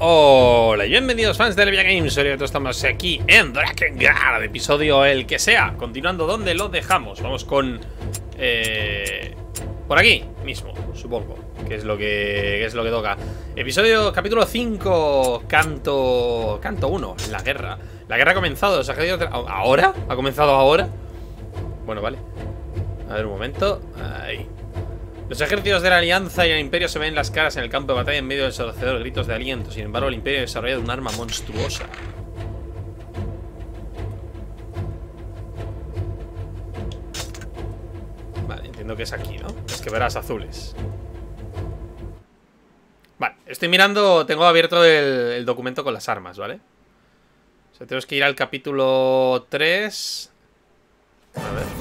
Hola y bienvenidos fans de Levia Games. Hoy estamos aquí en Drakengard, episodio el que sea. Continuando donde lo dejamos. Vamos con... por aquí mismo, supongo. Que es lo que toca. Capítulo 5. Canto 1. La guerra. La guerra ha comenzado. ¿Ahora? ¿Ha comenzado ahora? Bueno, vale. A ver un momento. Ahí. Los ejércitos de la Alianza y el Imperio se ven las caras en el campo de batalla en medio de ensordecedores gritos de aliento. Sin embargo, el Imperio ha desarrollado un arma monstruosa. Vale, entiendo que es aquí, ¿no? Es que verás azules. Vale, estoy mirando, tengo abierto el documento con las armas, ¿vale? O sea, tenemos que ir al capítulo 3. A ver.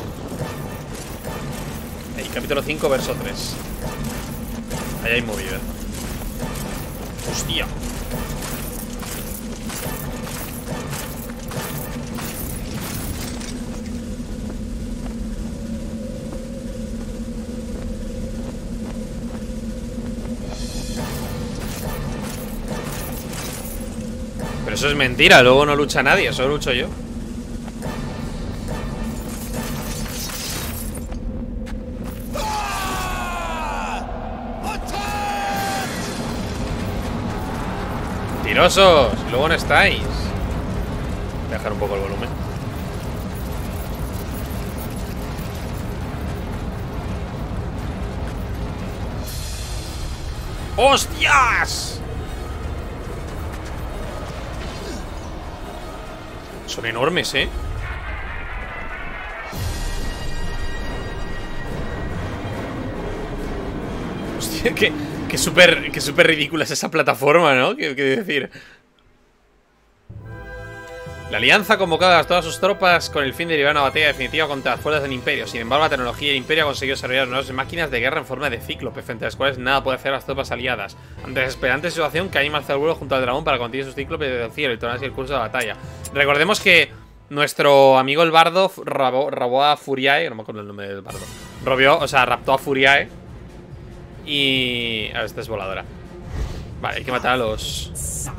Ahí, capítulo 5, verso 3. Ahí hay movida. Hostia. Pero eso es mentira, luego no lucha nadie, solo lucho yo. ¡Tirosos! Luego no estáis. Voy a dejar un poco el volumen. ¡Hostias! Son enormes, ¿eh? Hostia, que súper ridícula es esa plataforma, ¿no? ¿Qué decir? La Alianza ha convocado a todas sus tropas con el fin de librar una batalla definitiva contra las fuerzas del Imperio. Sin embargo, la tecnología del Imperio ha conseguido desarrollar nuevas máquinas de guerra en forma de cíclope, frente a las cuales nada puede hacer las tropas aliadas. Ante la desesperante situación, Caim alza el vuelo junto al dragón para conseguir sus cíclopes desde el cielo y tornarse el curso de la batalla. Recordemos que nuestro amigo el bardo robó a Furiae, no me acuerdo el nombre del bardo. Raptó a Furiae. Y... a ver, esta es voladora. Vale, hay que matar a los...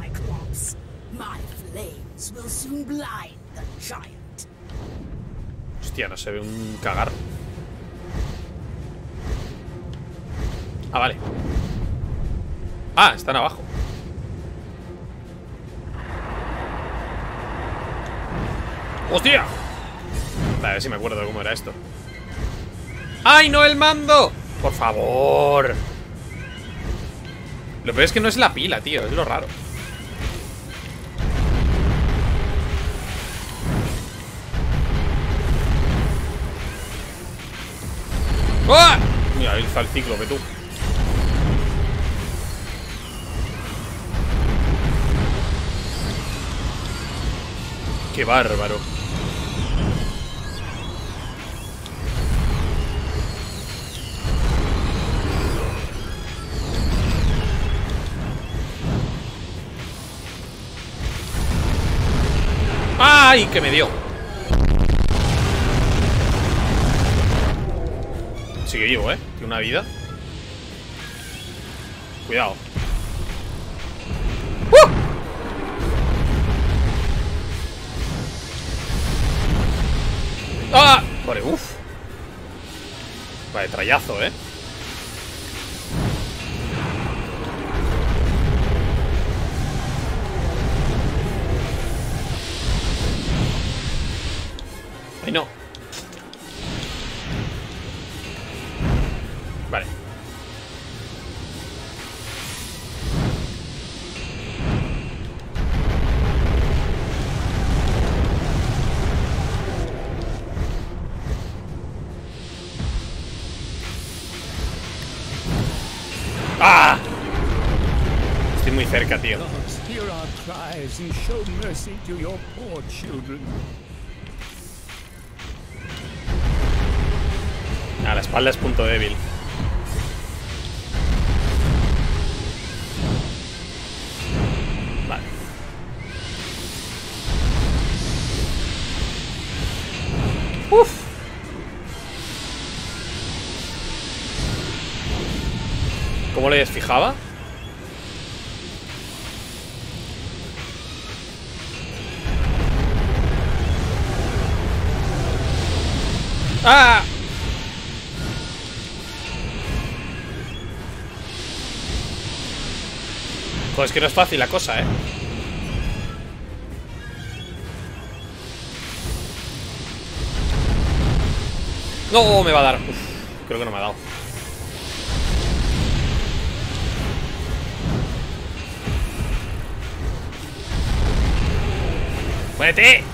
Hostia, no se ve un cagar. Ah, vale. Ah, están abajo. ¡Hostia! Vale, a ver si me acuerdo de cómo era esto. ¡Ay, no el mando! Por favor. Lo peor es que no es la pila, tío. Es lo raro. ¡Ah! Mira, ahí está el cíclope, tú. ¡Qué bárbaro! ¡Ay! Que me dio. Sigue vivo, ¿eh? Tiene una vida. Cuidado. ¡Ah! Vale, uff. Vale, trayazo, ¿eh? Ay, no. Vale. ¡Ah! Estoy muy cerca, tío. Ah, la espalda es punto débil. Vale. Uf. ¿Cómo le desfijaba? ¡Ah! Joder, es que no es fácil la cosa, ¿eh? No, me va a dar. Uf, creo que no me ha dado. ¡Muérete!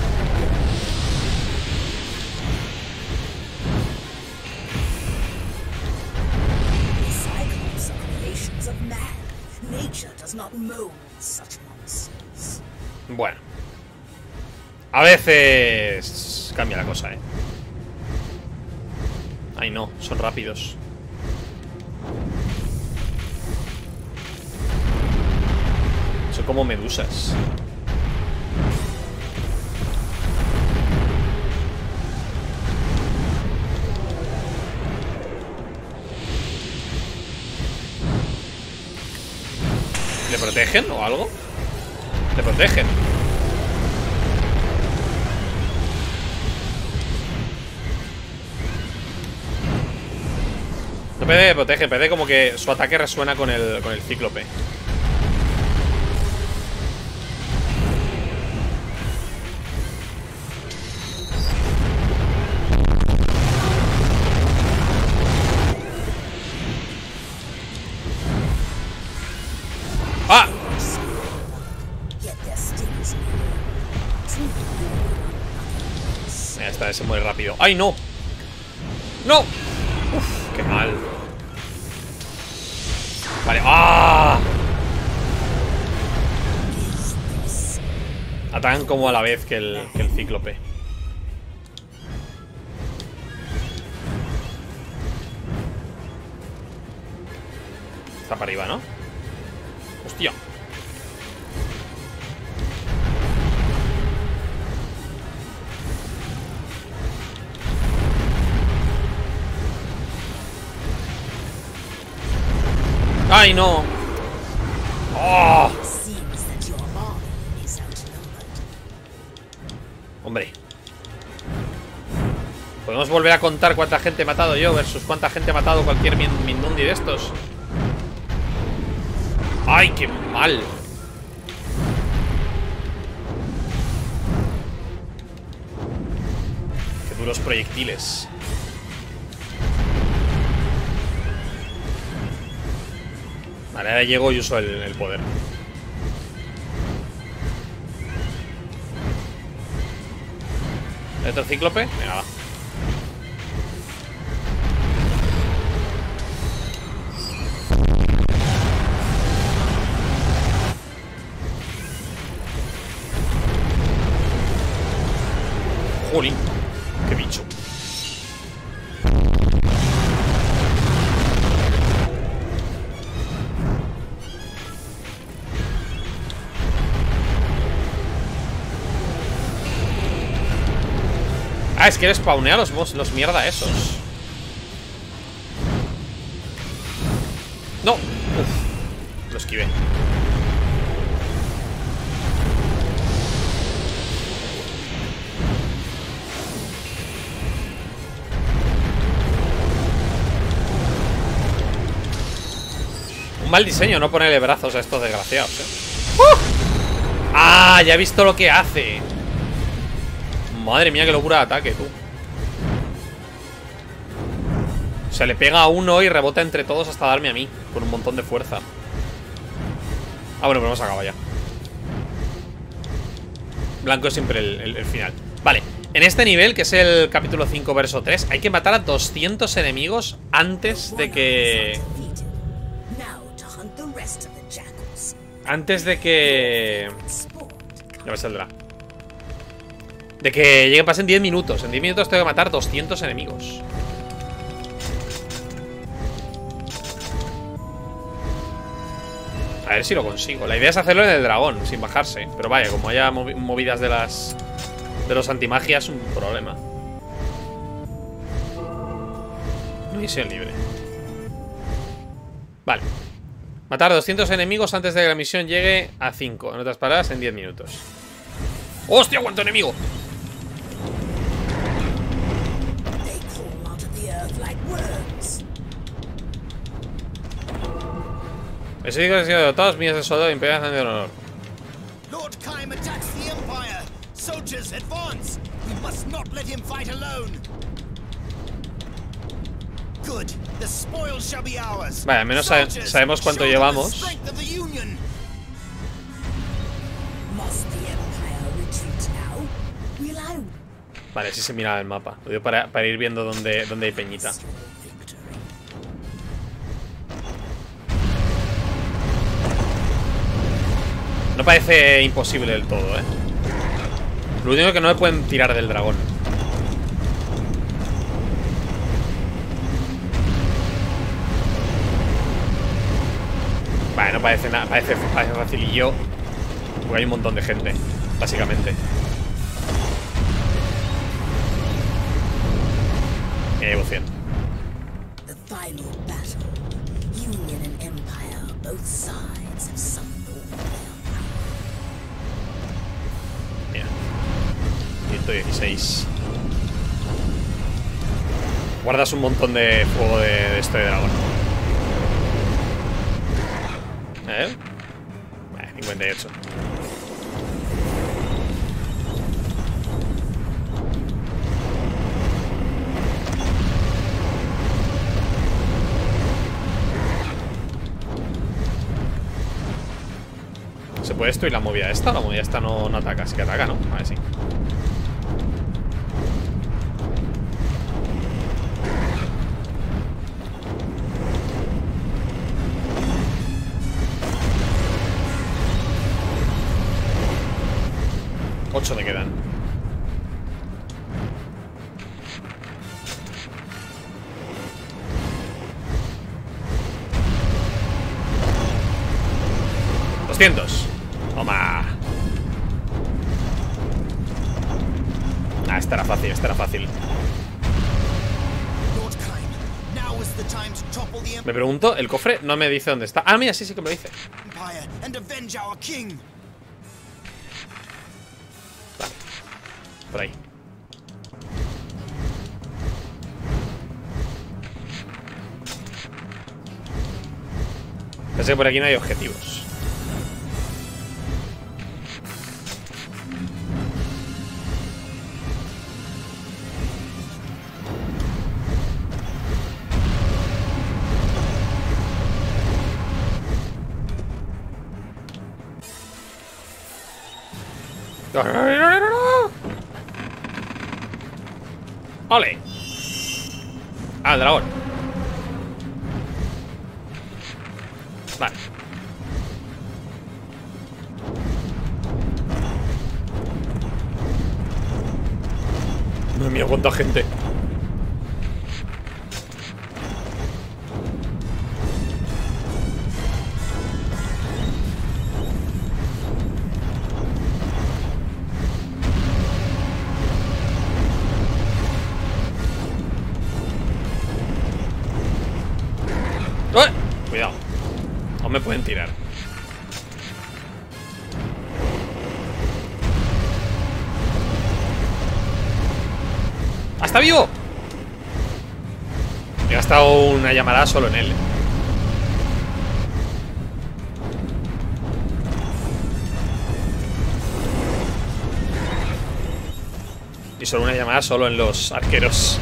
Bueno. A veces cambia la cosa, ¿eh? Ay, no, son rápidos. Son como medusas. ¿Le protegen o algo? ¿Le protegen? No me protege, parece como que su ataque resuena con el cíclope. ¡Ah! Esta vez se muere rápido. ¡Ay, no! ¡No! ¡Uf! ¡Qué mal! Vale. ¡Ah! Atacan como a la vez que el cíclope. Está para arriba, ¿no? ¡Hostia! ¡Ay, no! ¡Oh! Hombre. Podemos volver a contar cuánta gente he matado yo versus cuánta gente ha matado cualquier Mindundi de estos. ¡Ay, qué mal! ¡Qué duros proyectiles! Vale, ahora llego y uso el poder. ¿Otro cíclope? Venga, va. Jolín, qué bicho. Ah, es que él spawnea los mierda esos. No. Uf, lo esquivé. Un mal diseño no ponerle brazos a estos desgraciados, ¿eh? ¡Ah! Ya he visto lo que hace. Madre mía, qué locura de ataque, tú. Se le pega a uno y rebota entre todos hasta darme a mí, con un montón de fuerza. Ah, bueno, pero hemos acabado ya. Blanco es siempre el final. Vale, en este nivel, que es el capítulo 5 verso 3, hay que matar a 200 enemigos antes de que... Ya me saldrá. De que lleguen, pasen 10 minutos. En 10 minutos tengo que matar 200 enemigos. A ver si lo consigo. La idea es hacerlo en el dragón, sin bajarse. Pero vaya, como haya movidas de los antimagias, es un problema. Misión libre. Vale. Matar 200 enemigos antes de que la misión llegue a 5. En otras palabras, en 10 minutos. ¡Hostia, cuánto enemigo! Ese digo que han sido derrotados, miles de soldados imperiales de honor. Lord Kaim attacks the Empire. Soldiers, advance. We must not let him fight alone. Good. The spoils shall be ours. Vale, al menos sabemos cuánto llevamos. Must the Empire retreat now? We'll out. Vale, sí se mira el mapa. Lo digo para ir viendo dónde hay peñita. No parece imposible del todo, ¿eh? Lo único que no me pueden tirar del dragón. Vale, no parece nada. Parece facilillo. Porque hay un montón de gente, básicamente. Mira, devoción. The final battle. Union and Empire, both sides have summoned all their power. Mira. 116. Guardas un montón de fuego de esto de dragón. 58. ¿Se puede destruir la movida esta? La movida esta no ataca, sí que ataca, ¿no? A ver, sí. Ocho le quedan. ¡200! ¡Toma! Ah, esta era fácil, esta era fácil. Me pregunto, el cofre no me dice dónde está. Ah, mira, sí que me lo dice. Vale. Por ahí. Pensé que por aquí no hay objetivos. ¡Ole! Ah, el dragón. Vale. Madre mía, cuánta gente. Cuidado. No me pueden tirar. ¡Está vivo! He gastado una llamada solo en él. Y solo una llamada solo en los arqueros.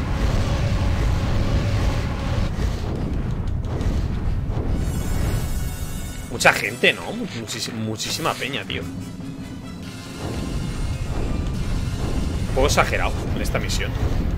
Mucha gente, ¿no? Muchísima peña, tío. Un poco exagerado en esta misión.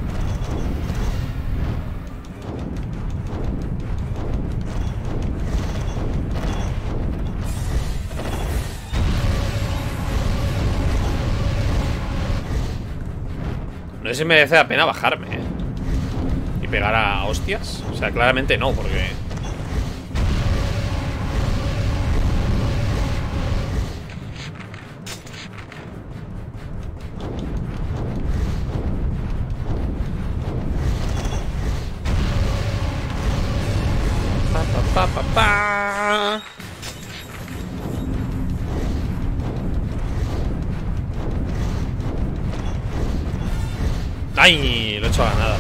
No sé si merece la pena bajarme, ¿eh? Y pegar a hostias. O sea, claramente no, porque... ¡Ay! Lo he hecho a la nada.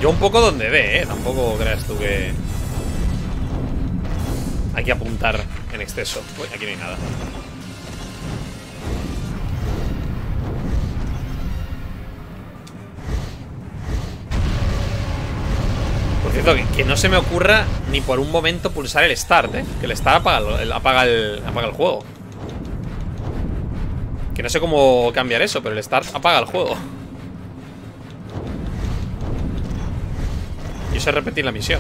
Yo un poco donde dé, tampoco creas tú que hay que apuntar en exceso. Uy, aquí no hay nada. Por cierto, que no se me ocurra ni por un momento pulsar el Start, que el Start apaga el juego. Que no sé cómo cambiar eso, pero el Start apaga el juego. Y eso es repetir la misión.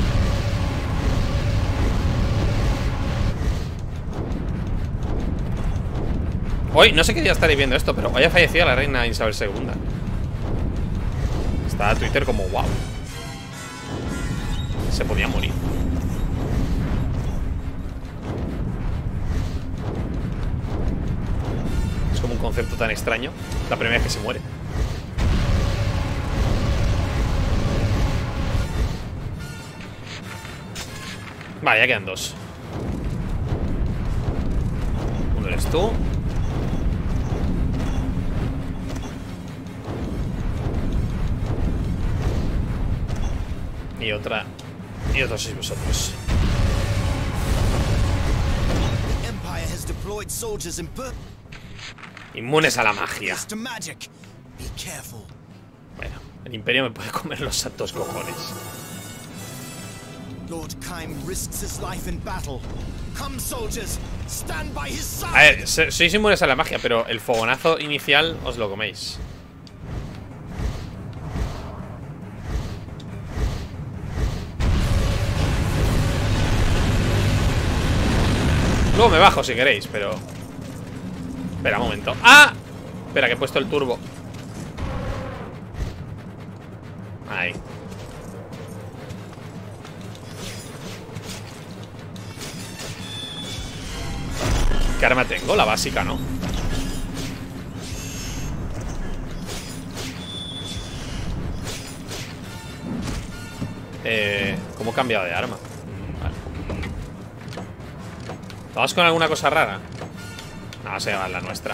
Hoy, no sé qué día estaréis viendo esto, pero hoy ha fallecido la reina Isabel II. Está Twitter como wow. Se podía morir. Es como un concepto tan extraño. La primera vez que se muere. Vale, ya quedan dos. Uno eres tú. Y otra. Y otros sois vosotros. Empire has deployed soldiers in Inmunes a la magia. to magic. Be careful. Bueno, el Imperio me puede comer los santos cojones. Lord Kym risks his life in battle. Come, soldiers, stand by his side. A ver, sois inmunes a la magia, pero el fogonazo inicial os lo coméis. Luego me bajo si queréis, pero... Espera un momento. ¡Ah! Espera, que he puesto el turbo. Ahí. ¿Qué arma tengo? La básica, ¿no? ¿Cómo he cambiado de arma? Vale. ¿Vamos con alguna cosa rara? No, se va la nuestra.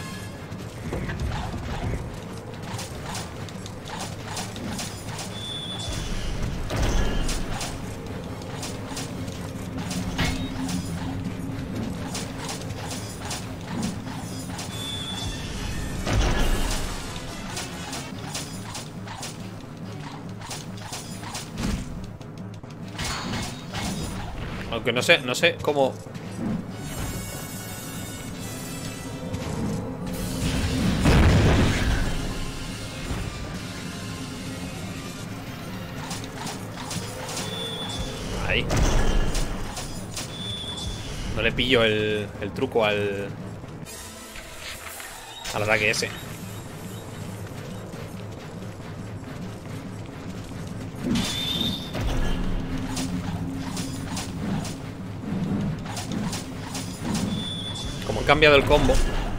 Aunque no sé cómo... Ahí. No le pillo el truco al ataque ese. Como he cambiado el combo.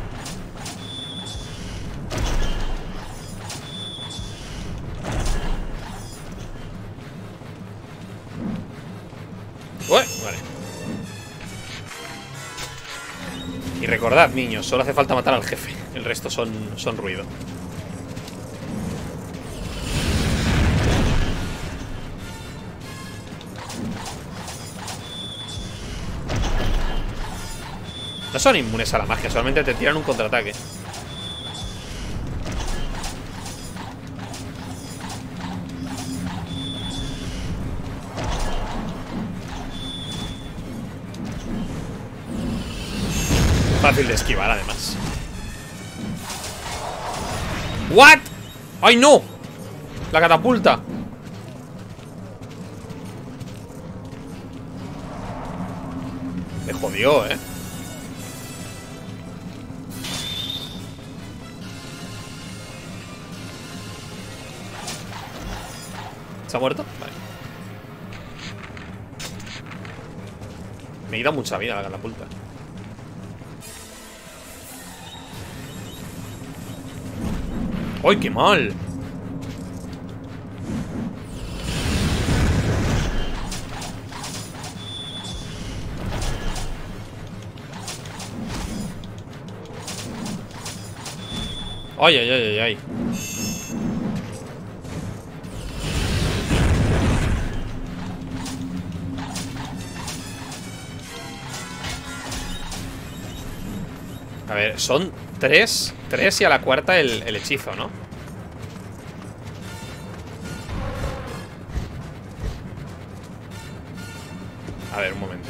Ué, vale. Y recordad, niños, solo hace falta matar al jefe. El resto son ruido. No son inmunes a la magia, solamente te tiran un contraataque. Fácil de esquivar, además. ¿What? ¡Ay, no! La catapulta. Me jodió, ¿eh? ¿Se ha muerto? Vale. Me ha ido mucha vida la catapulta. ¡Ay, qué mal! ¡Ay, ay, ay, ay, ay! A ver, son 3 y a la cuarta el hechizo, ¿no? A ver, un momento.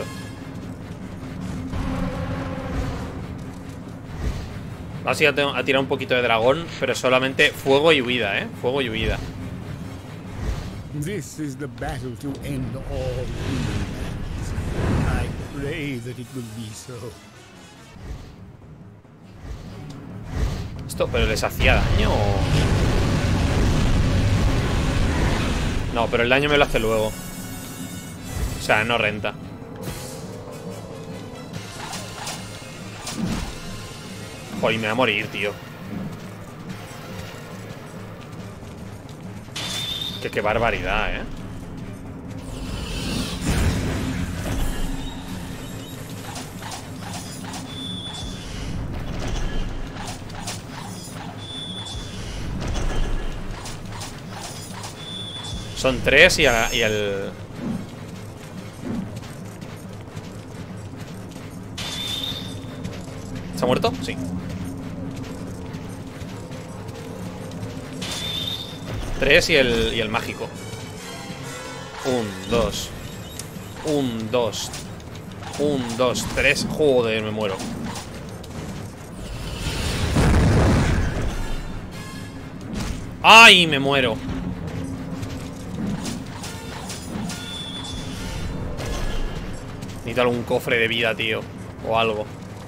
Vamos a tirar un poquito de dragón, pero solamente fuego y huida, ¿eh? Fuego y huida. This is the battle to end all humans. I pray that it will be so. Esto, pero les hacía daño o... No, pero el daño me lo hace luego. O sea, no renta. Joder, me va a morir, tío. Qué barbaridad, ¿eh? Son 3 y el... ¿Se ha muerto? Sí. 3 y el mágico. 1, 2. 1, 2. 1, 2, 3. Joder, me muero. ¡Ay, me muero! Necesito algún cofre de vida, tío. O algo.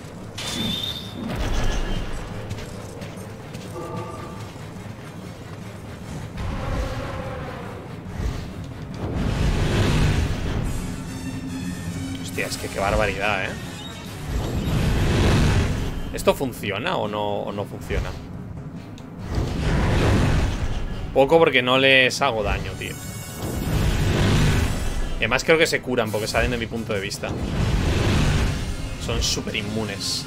Hostia, es que qué barbaridad, ¿eh? ¿Esto funciona o no funciona? Poco porque no les hago daño, tío. Y además creo que se curan porque salen de mi punto de vista. Son súper inmunes.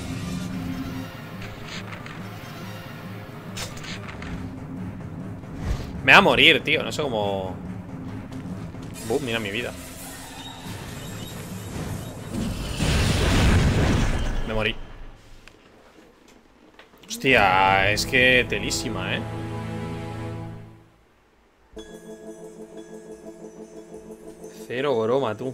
Me va a morir, tío. No sé cómo... mira mi vida. Me morí. Hostia, es que telísima, ¿eh? Cero broma, tú.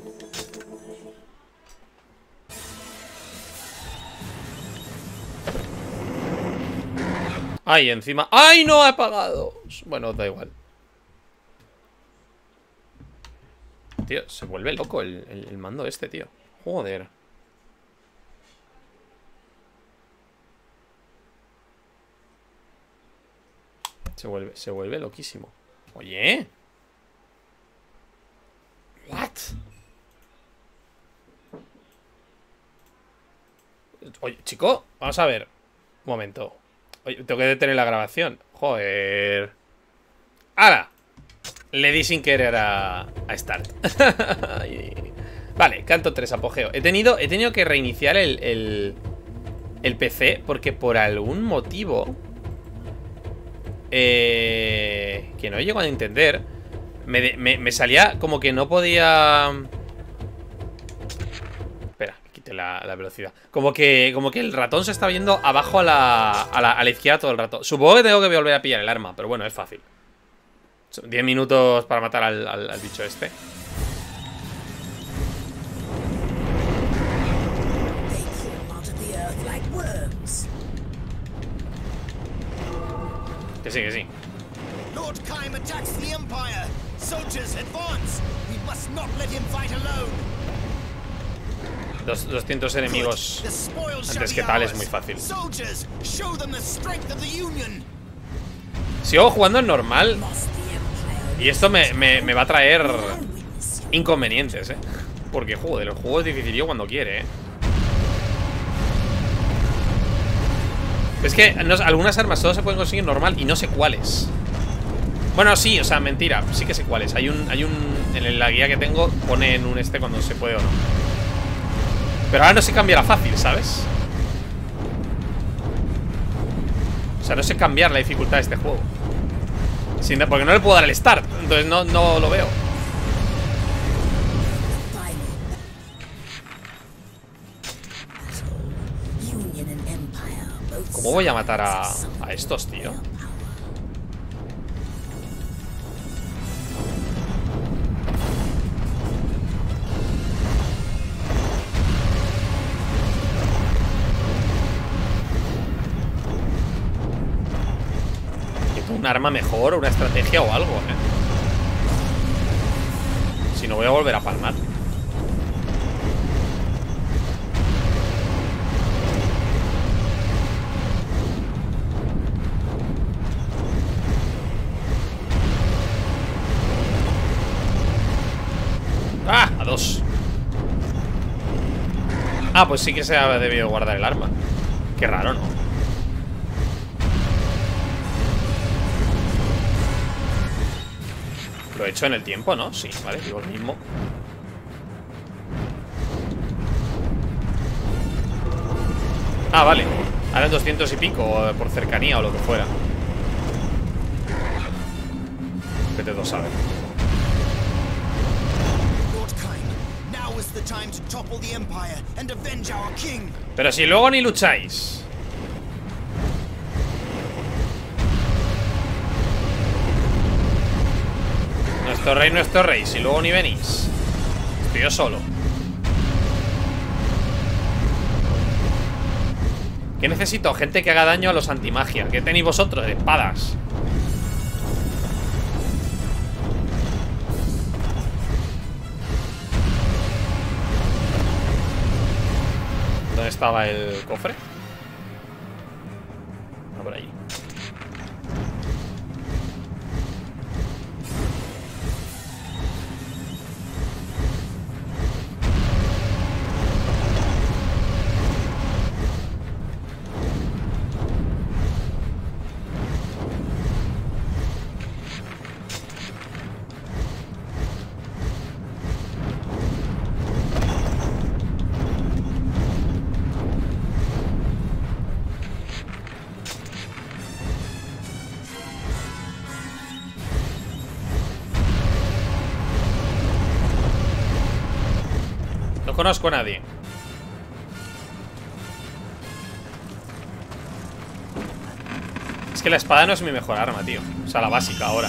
Ay, encima. ¡Ay, no! He apagado. Bueno, da igual. Tío, se vuelve loco el mando este, tío. Joder. Se vuelve loquísimo. Oye. What? Oye, chico, vamos a ver. Un momento. Oye, tengo que detener la grabación. Joder. ¡Hala! Le di sin querer a Start. Vale, canto 3, apogeo. He tenido que reiniciar el PC porque por algún motivo que no llego a entender, me salía como que no podía... Espera, quite la velocidad. Como que el ratón se está viendo abajo a la izquierda todo el rato. Supongo que tengo que volver a pillar el arma, pero bueno, es fácil. Son 10 minutos para matar al bicho este. Que sí, que sí. Lord Kaim attacks the Empire. Soldiers, advance. We must not let him fight alone. 200 enemigos antes que tal es muy fácil. Soldiers, show them the strength of the Union. Sigo jugando en normal y esto me va a traer inconvenientes, ¿eh? Porque, joder, el juego es dificilillo cuando quiere, ¿eh? Es que algunas armas solo se pueden conseguir normal y no sé cuáles. Bueno, sí, o sea, mentira. Sí que sé cuáles. Hay un en la guía que tengo pone en un cuando se puede o no. Pero ahora no se cambiará fácil, ¿sabes? O sea, no sé cambiar la dificultad de este juego. Porque no le puedo dar el start. Entonces no lo veo. Union and ¿Cómo voy a matar a estos, tío? Un arma mejor, una estrategia o algo, Si no voy a volver a palmar. ¡Ah! A 2. Ah, pues sí que se ha debido guardar el arma. Qué raro, ¿no? Lo he hecho en el tiempo, ¿no? Sí, vale, digo lo mismo. Ah, vale. Ahora en 200 y pico, por cercanía o lo que fuera. Vete tú a saber. Pero si luego ni lucháis. Nuestro rey, si luego ni venís. Estoy yo solo. ¿Qué necesito? Gente que haga daño a los antimagia. ¿Qué tenéis vosotros? Espadas. ¿Dónde estaba el cofre? Ah, por allí. No conozco a nadie. Es que la espada no es mi mejor arma, tío. O sea, la básica ahora.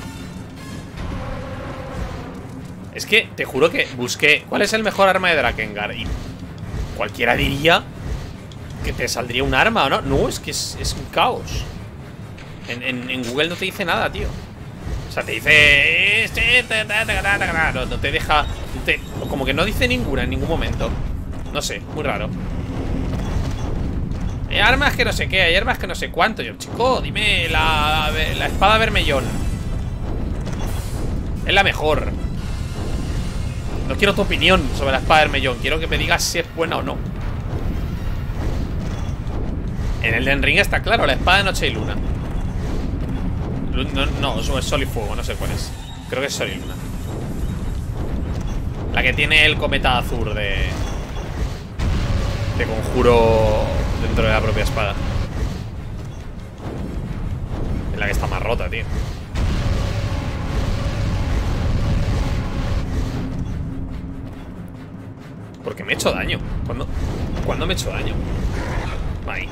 Es que te juro que busqué ¿cuál es el mejor arma de Drakengard? Y cualquiera diría que te saldría un arma, ¿o no? No, es que es un caos. En Google no te dice nada, tío. O sea, te dice no te deja como que no dice ninguna en ningún momento. No sé, muy raro. Hay armas que no sé qué, hay armas que no sé cuánto. Yo, chico, dime la espada vermellón. Es la mejor. No quiero tu opinión sobre la espada vermellón. Quiero que me digas si es buena o no. En el Elden Ring está claro, la espada de noche y luna. No, es sol y fuego, no sé cuál es. Creo que es sol y luna. La que tiene el cometa azul de conjuro dentro de la propia espada. Es la que está más rota, tío. Porque me he hecho daño. ¿Cuándo me he hecho daño? Ahí.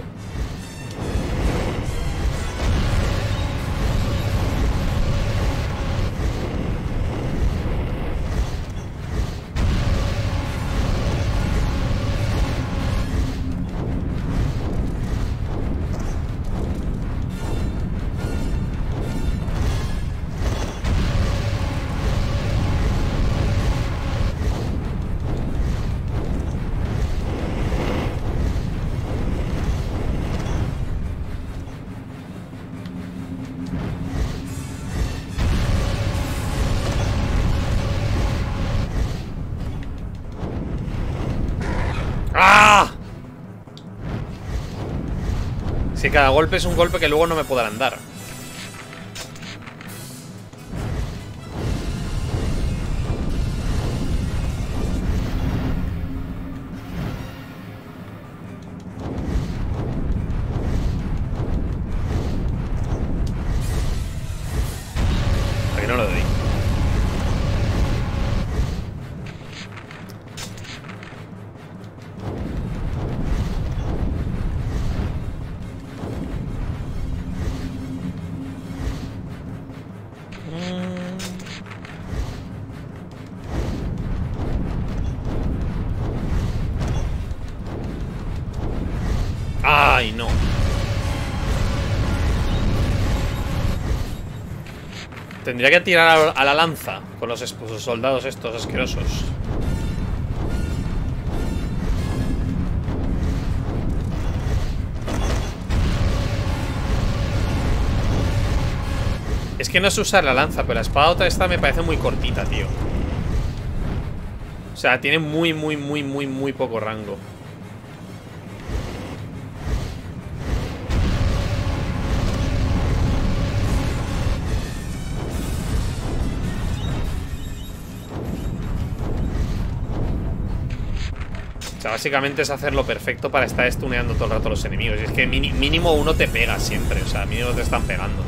Si cada golpe es un golpe que luego no me podrán dar. Aquí no lo doy. Ay, no. Tendría que tirar a la lanza con los soldados estos asquerosos. Es que no es usar la lanza, pero la espada otra esta me parece muy cortita, tío. O sea, tiene muy poco rango. O sea, básicamente es hacerlo perfecto para estar stuneando todo el rato a los enemigos. Y es que mínimo uno te pega siempre. O sea, mínimo te están pegando.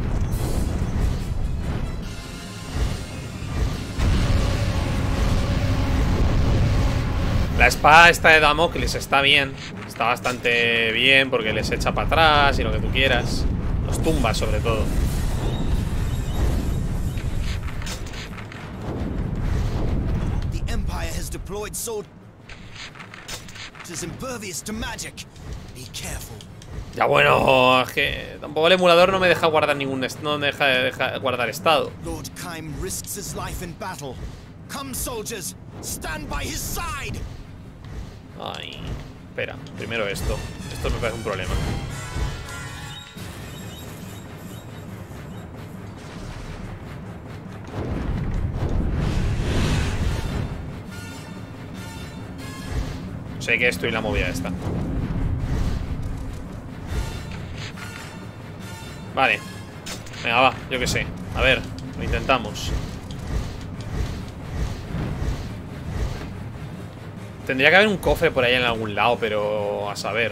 La espada esta de Damocles está bien. Está bastante bien porque les echa para atrás y lo que tú quieras. Los tumba sobre todo. The Empire has deployed soldiers impervious to magic. Be careful. Ya bueno, es que tampoco el emulador no me deja guardar no me deja guardar estado. Lord Kym risks his life in battle. Come, soldiers, stand by his side. Ay, espera, primero esto. Esto me parece un problema. Sé que esto y la movida esta. Vale. Venga, va, yo qué sé. A ver, lo intentamos. Tendría que haber un cofre por ahí en algún lado, pero a saber.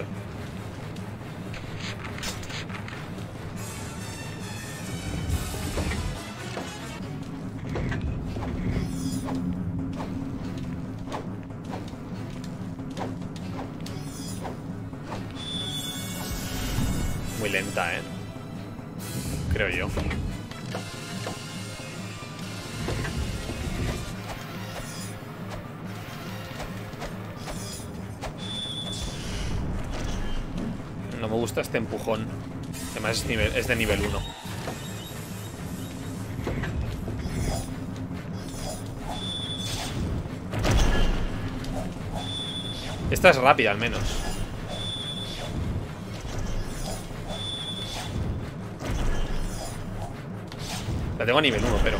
Muy lenta, creo yo. No me gusta este empujón. Además es de nivel 1. Esta es rápida al menos. La tengo a nivel 1, pero...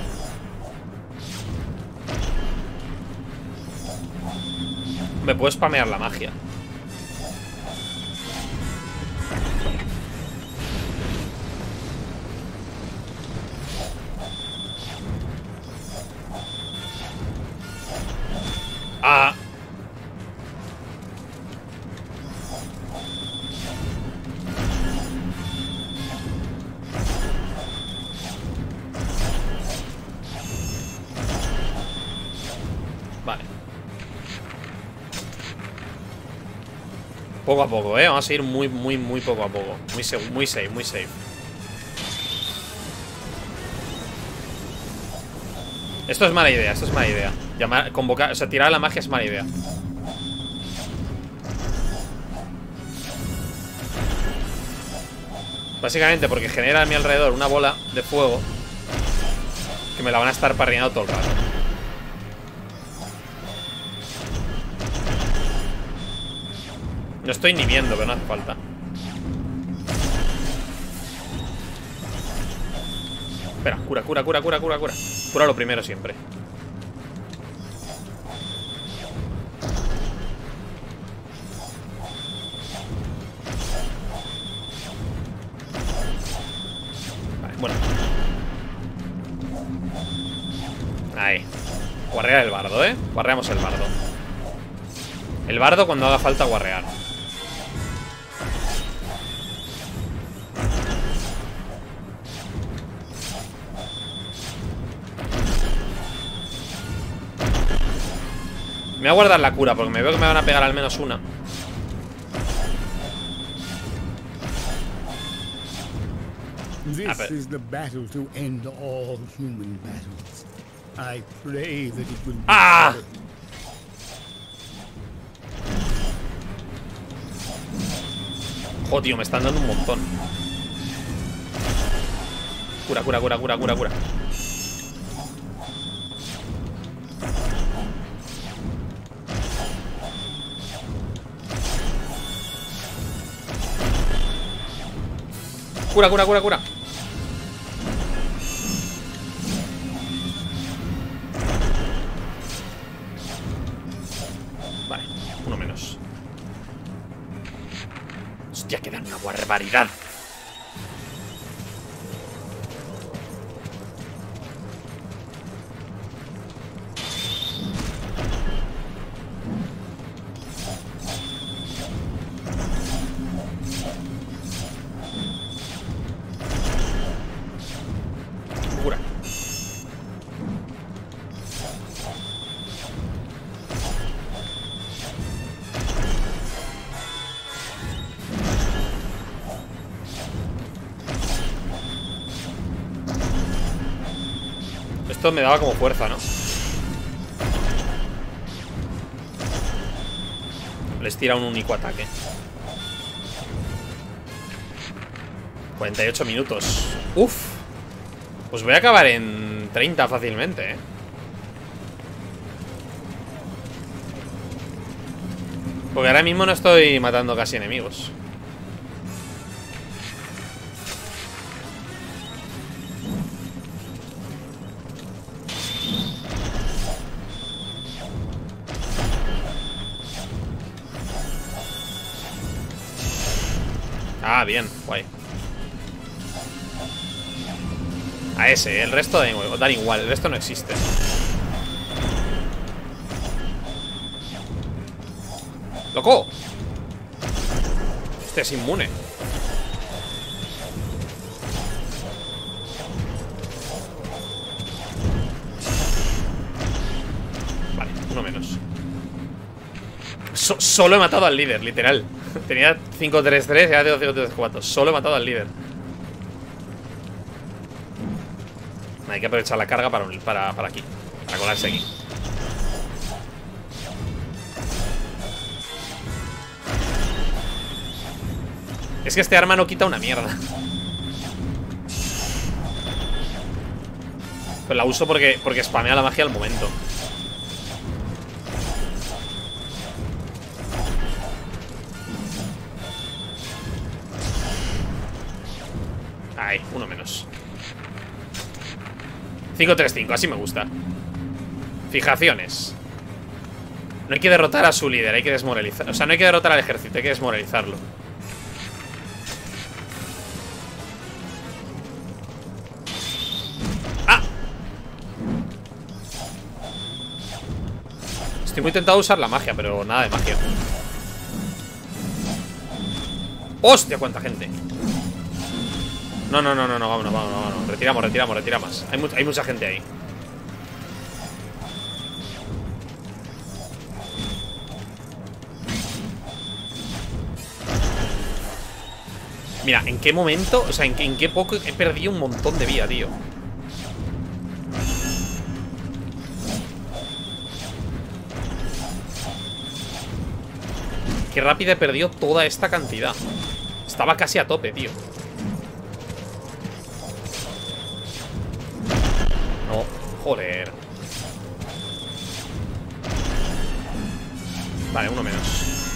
me puedo spamear la magia. Ah. Vale. Poco a poco, vamos a ir muy poco a poco. Muy safe. Esto es mala idea, convocar, o sea, tirar la magia es mala idea. Básicamente porque genera a mi alrededor una bola de fuego que me la van a estar parriando todo el rato. No estoy ni viendo, pero no hace falta. Espera, cura. Cura lo primero siempre. Vale, bueno. Ahí. Guarrear el bardo, Guarreamos el bardo. El bardo cuando haga falta guarrear. Me voy a guardar la cura porque me veo que me van a pegar al menos una. This is the battle to end all human battles. I pray that it will be. ¡Ah! Joder, tío, me están dando un montón. Cura, cura, cura, cura, cura, cura. Cura, cura, cura, cura. Vale, uno menos. Hostia, quedan una barbaridad. Cura. Esto me daba como fuerza, ¿no? Les tira un único ataque. 48 minutos. Uf. Pues voy a acabar en 30 fácilmente, ¿eh? Porque ahora mismo no estoy matando casi enemigos. Ah, bien, guay. A ese, el resto dan igual, el resto no existe. ¡Loco! Este es inmune. Vale, uno menos. Solo he matado al líder, literal. Tenía 5-3-3 y ahora tengo 5-3-4. Solo he matado al líder. Hay que aprovechar la carga para aquí. Para colarse aquí. Es que este arma no quita una mierda. Pero la uso porque spamea la magia al momento. Ahí, uno menos. 5-3-5, así me gusta. Fijaciones. No hay que derrotar a su líder, hay que desmoralizar. O sea, no hay que derrotar al ejército, hay que desmoralizarlo. ¡Ah! Estoy muy tentado a usar la magia, pero nada de magia. ¡Hostia, cuánta gente! No, vámonos. Retiramos. Hay mucha gente ahí. Mira, ¿en qué momento? O sea, ¿en qué poco he perdido un montón de vida, tío? Qué rápido he perdido toda esta cantidad. Estaba casi a tope, tío. No, joder. Vale, uno menos.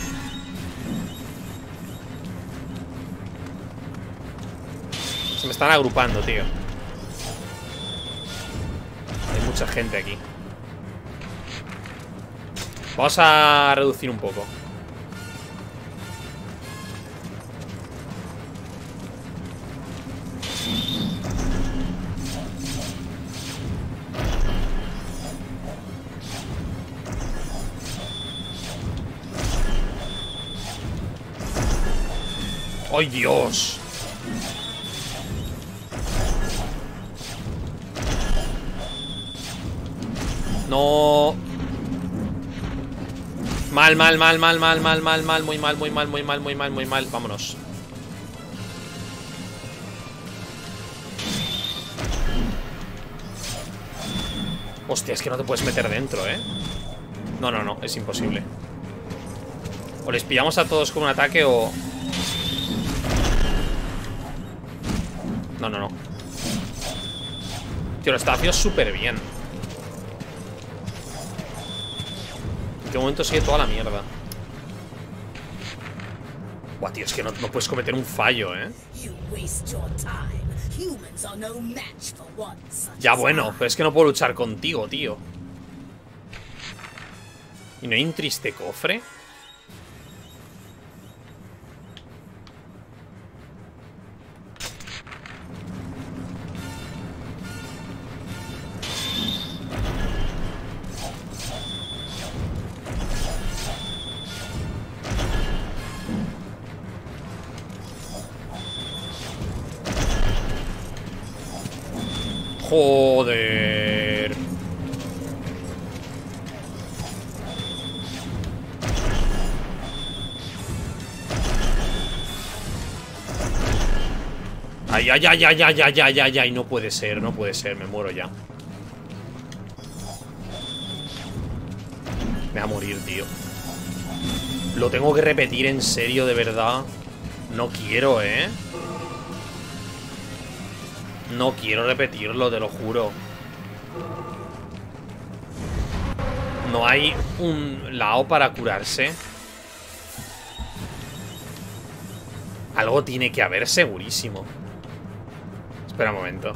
Se me están agrupando, tío. Hay mucha gente aquí. Vamos a reducir un poco. ¡Ay, Dios! No. Mal. Muy mal. Vámonos. Hostia, es que no te puedes meter dentro, ¿eh? No, es imposible. O les pillamos a todos con un ataque o... No, no, no. Tío, lo está haciendo súper bien. ¿En qué momento sigue toda la mierda? Buah, tío, es que no puedes cometer un fallo, ¿eh? Ya bueno, pero es que no puedo luchar contigo, tío. ¿Y no hay un triste cofre? Joder. Ay, ay, ay, ay, ay, ay, ay, ay, ay, no puede ser, no puede ser, me muero ya. Me va a morir, tío. Lo tengo que repetir en serio, de verdad. No quiero, ¿eh? No quiero repetirlo, te lo juro. No hay un lao para curarse. Algo tiene que haber, segurísimo. Espera un momento.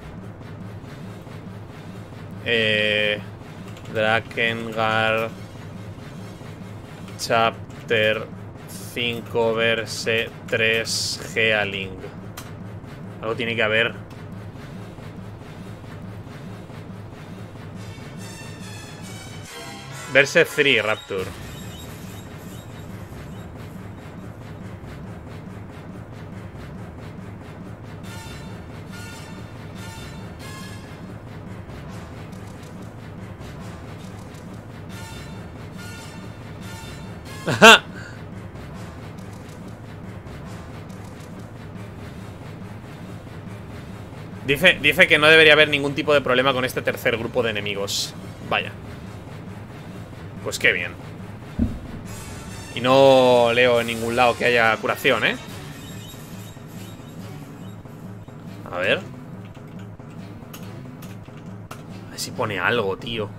Drakengard Chapter 5 verse 3 Healing. Algo tiene que haber. Verse 3 Rapture. Dice que no debería haber ningún tipo de problema con este tercer grupo de enemigos. Vaya. Pues qué bien. Y no leo en ningún lado que haya curación, ¿eh? A ver. A ver si pone algo, tío.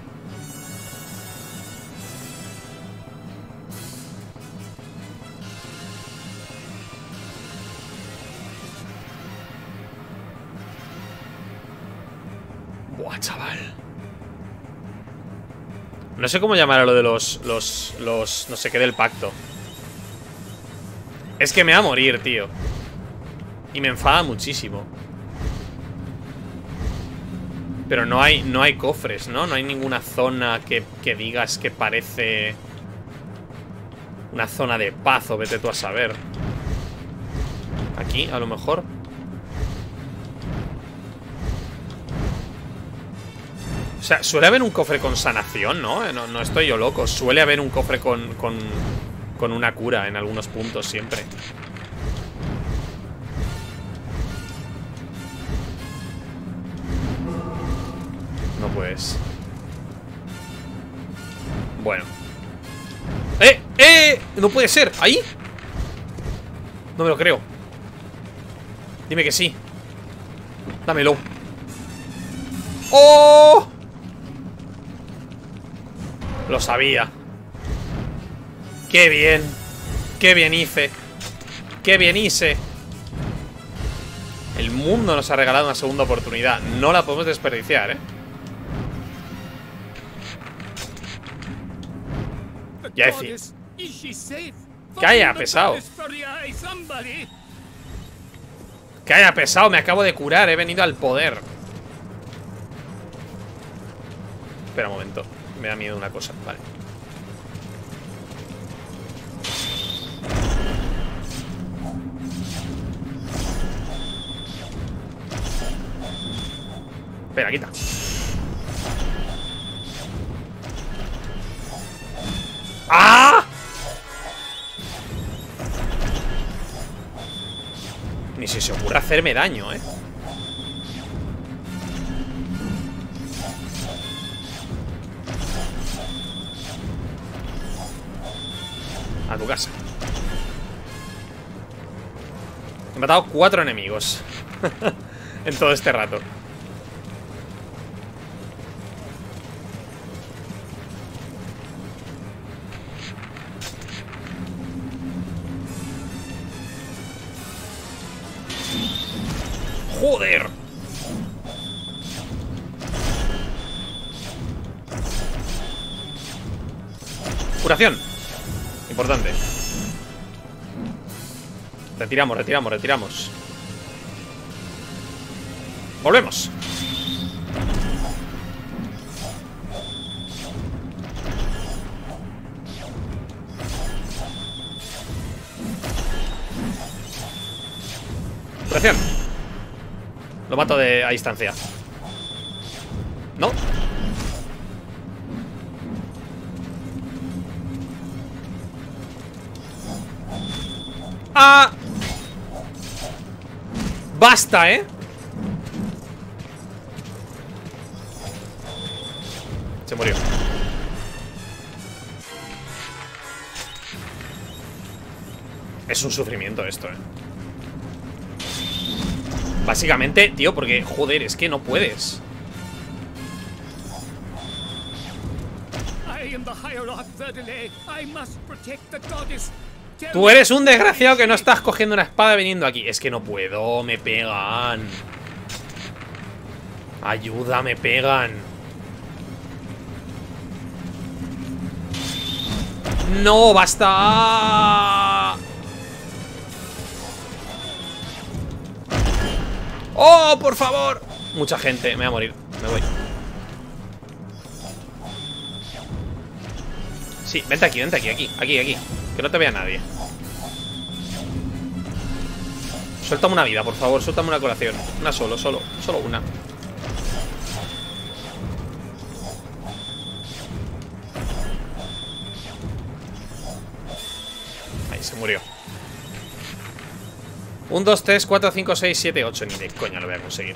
Buah, chaval. No sé cómo llamar a lo de los no sé qué del pacto. Es que me va a morir, tío. Y me enfada muchísimo. Pero no hay cofres, ¿no? No hay ninguna zona que digas que parece una zona de paz, o vete tú a saber. Aquí, a lo mejor. O sea, suele haber un cofre con sanación, ¿no? No estoy yo loco. Suele haber un cofre con una cura en algunos puntos siempre. No puedes. Bueno. No puede ser. ¿Ahí? No me lo creo. Dime que sí. Dámelo. ¡Oh! Lo sabía. ¡Qué bien! ¡Qué bien hice! ¡Qué bien hice! El mundo nos ha regalado una segunda oportunidad. No la podemos desperdiciar, ¿eh? Ya decir. ¡Calla, pesado! ¡Calla, pesado! Me acabo de curar. He venido al poder. Espera un momento. Me da miedo una cosa. Vale. Espera, quita. ¡Ah! Ni si se ocurre hacerme daño, ¿eh? A tu casa. He matado 4 enemigos. en todo este rato. ¡Joder! Curación. Importante. Retiramos, retiramos, retiramos. Volvemos. Curación. Lo mato a distancia. ¿No? ¡Ah! Basta, ¿eh? Se murió. Es un sufrimiento esto, ¿eh? Básicamente, tío, porque, joder, es que no puedes. Tú eres un desgraciado que no estás cogiendo una espada viniendo aquí. Es que no puedo, me pegan. Ayuda, me pegan. No, basta. ¡Oh, por favor! Mucha gente, me voy a morir. Me voy. Sí, vente aquí, aquí. Que no te vea nadie. Suéltame una vida, por favor, suéltame una curación. Una solo una. Ahí, se murió. 1, 2, 3, 4, 5, 6, 7, 8. Ni de coña lo voy a conseguir.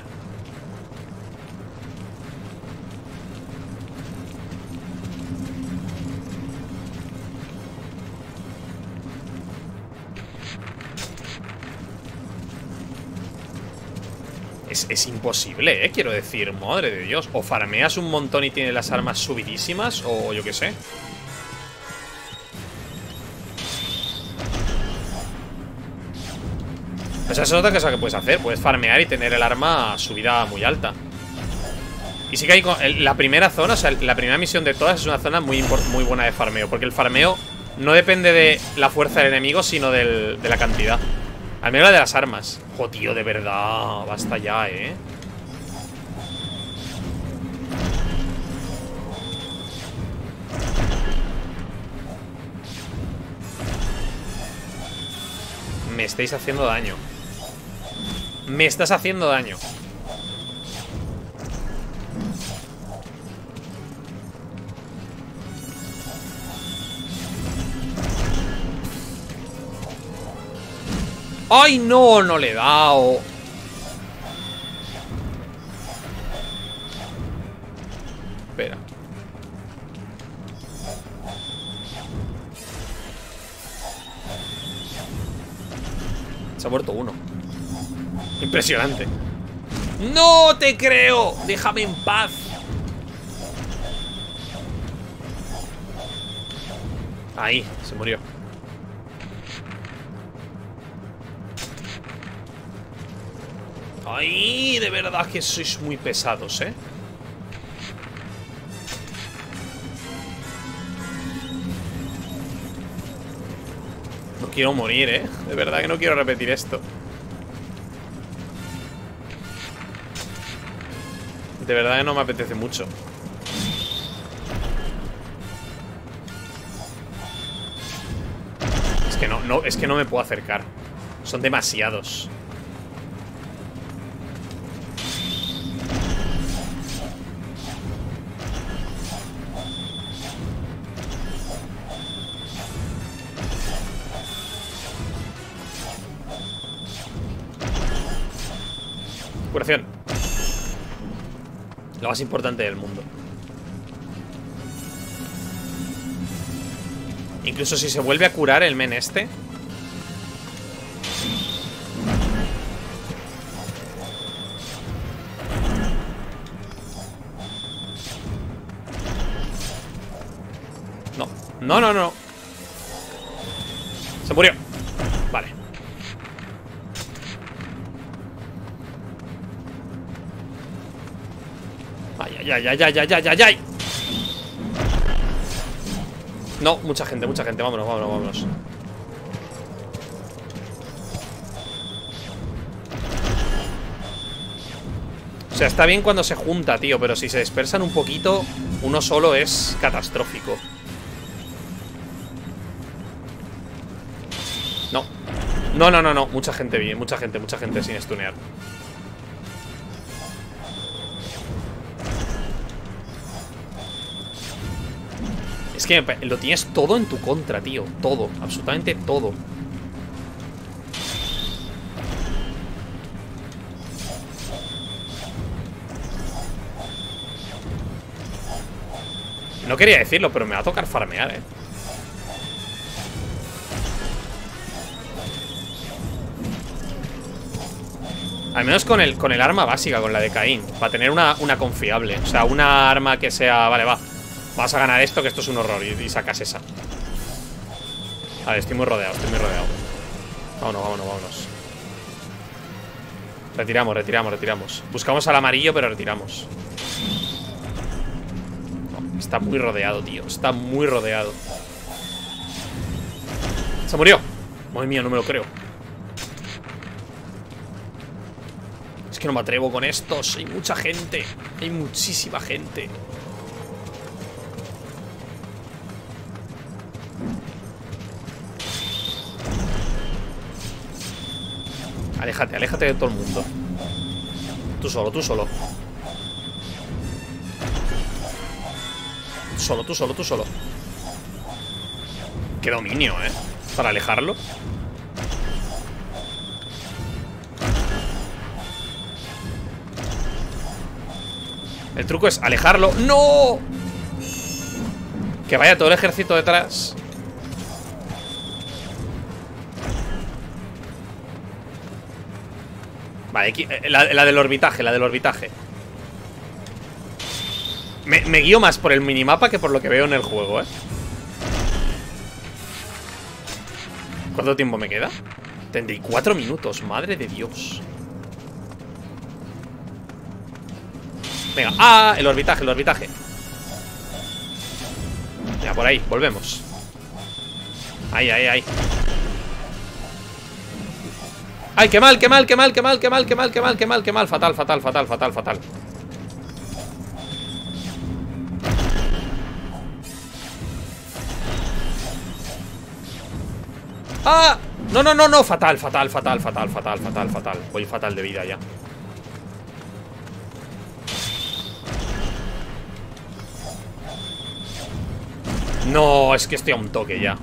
Es imposible, quiero decir, madre de Dios. O farmeas un montón y tienes las armas subidísimas, o yo qué sé. Esa es otra cosa que puedes hacer. Puedes farmear y tener el arma subida muy alta. Y sí que hay la primera zona, o sea, la primera misión de todas es una zona muy buena de farmeo. Porque el farmeo no depende de la fuerza del enemigo, sino de la cantidad. Al menos la de las armas. Jo, tío, de verdad. Basta ya, Me estáis haciendo daño. Me estás haciendo daño. ¡Ay, no! No le he dado. Espera. Se ha muerto uno. Impresionante. ¡No te creo! Déjame en paz. Ahí, se murió. Ay, de verdad que sois muy pesados, No quiero morir, De verdad que no quiero repetir esto. De verdad que no me apetece mucho. Es que no me puedo acercar. Son demasiados. Curación. Lo más importante del mundo. Incluso si se vuelve a curar el men este. No, no, no. Se murió. Vale. Ay, ay, ay, ay, ay, ay, ay, ay, ay. No, mucha gente, vámonos, vámonos, vámonos. O sea, está bien cuando se junta, tío, pero si se dispersan un poquito, uno solo es catastrófico. No. No, no, no, no. Mucha gente bien, mucha gente sin stunear. Es que lo tienes todo en tu contra, tío. Todo, absolutamente todo. No quería decirlo, pero me va a tocar farmear, Al menos con el arma básica, con la de Caín. Para tener una confiable. O sea, una arma que sea... Vale, va. Vas a ganar esto, que esto es un horror. Y sacas esa. Vale, estoy muy rodeado, Vámonos, vámonos, vámonos. Retiramos, retiramos, retiramos. Buscamos al amarillo, pero retiramos. No, está muy rodeado, tío. Está muy rodeado. Se murió. Madre mía, no me lo creo. Es que no me atrevo con estos. Hay mucha gente. Hay muchísima gente. Aléjate, aléjate de todo el mundo. Tú solo, tú solo. Solo, tú solo, tú solo. Qué dominio, para alejarlo. El truco es alejarlo. ¡No! Que vaya todo el ejército detrás. Vale, aquí, la del orbitaje, la del orbitaje. Me guío más por el minimapa que por lo que veo en el juego, ¿Cuánto tiempo me queda? 34 minutos, madre de Dios. Venga, ¡ah! El orbitaje, el orbitaje. Venga, por ahí, volvemos. Ahí, ahí, ahí. ¡Ay, qué mal, qué mal, qué mal, qué mal, qué mal, qué mal, qué mal, qué mal, qué mal! Fatal, fatal, fatal, fatal, fatal. ¡Ah! No, no, no, no, fatal, fatal, fatal, fatal, fatal, fatal, fatal. Voy fatal de vida ya. No, es que estoy a un toque ya.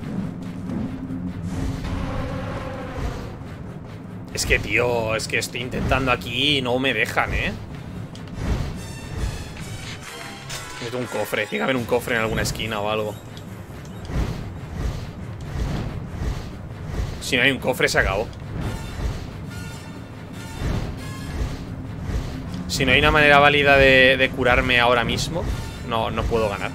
Es que, tío, es que estoy intentando aquí y no me dejan, Necesito un cofre, tiene que haber un cofre en alguna esquina o algo. Si no hay un cofre, se acabó. Si no hay una manera válida de curarme ahora mismo, no puedo ganar.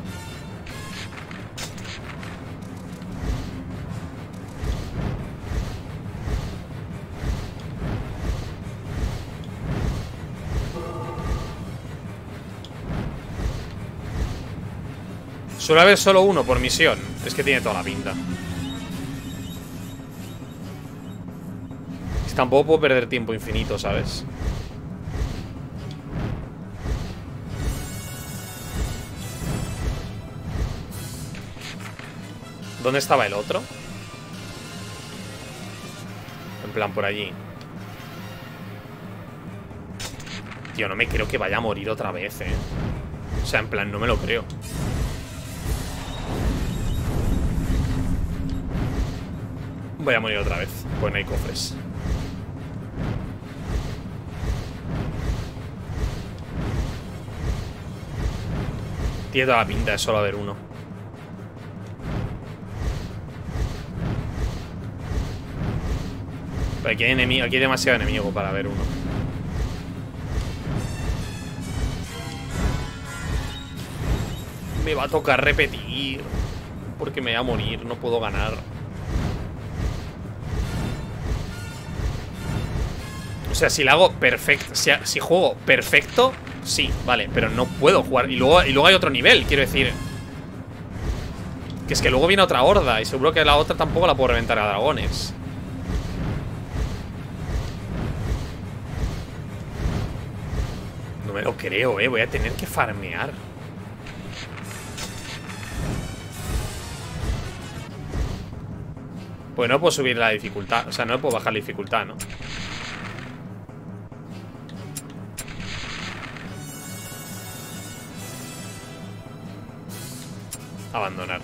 Suele haber solo uno por misión. Es que tiene toda la pinta. Tampoco puedo perder tiempo infinito, ¿sabes? ¿Dónde estaba el otro? En plan, por allí. Tío, no me creo que vaya a morir otra vez, O sea, en plan, no me lo creo. Voy a morir otra vez, pues no hay cofres. Tiene toda la pinta de solo haber uno. Pero aquí hay enemigo, aquí hay demasiado enemigo para ver uno. Me va a tocar repetir. porque me voy a morir, no puedo ganar. O sea, si lo hago perfecto, si juego perfecto, sí, vale, pero no puedo jugar. Y luego hay otro nivel, quiero decir. Que es que luego viene otra horda y seguro que la otra tampoco la puedo reventar a dragones. No me lo creo, voy a tener que farmear. Pues no puedo subir la dificultad. O sea, no puedo bajar la dificultad, ¿no? Abandonar.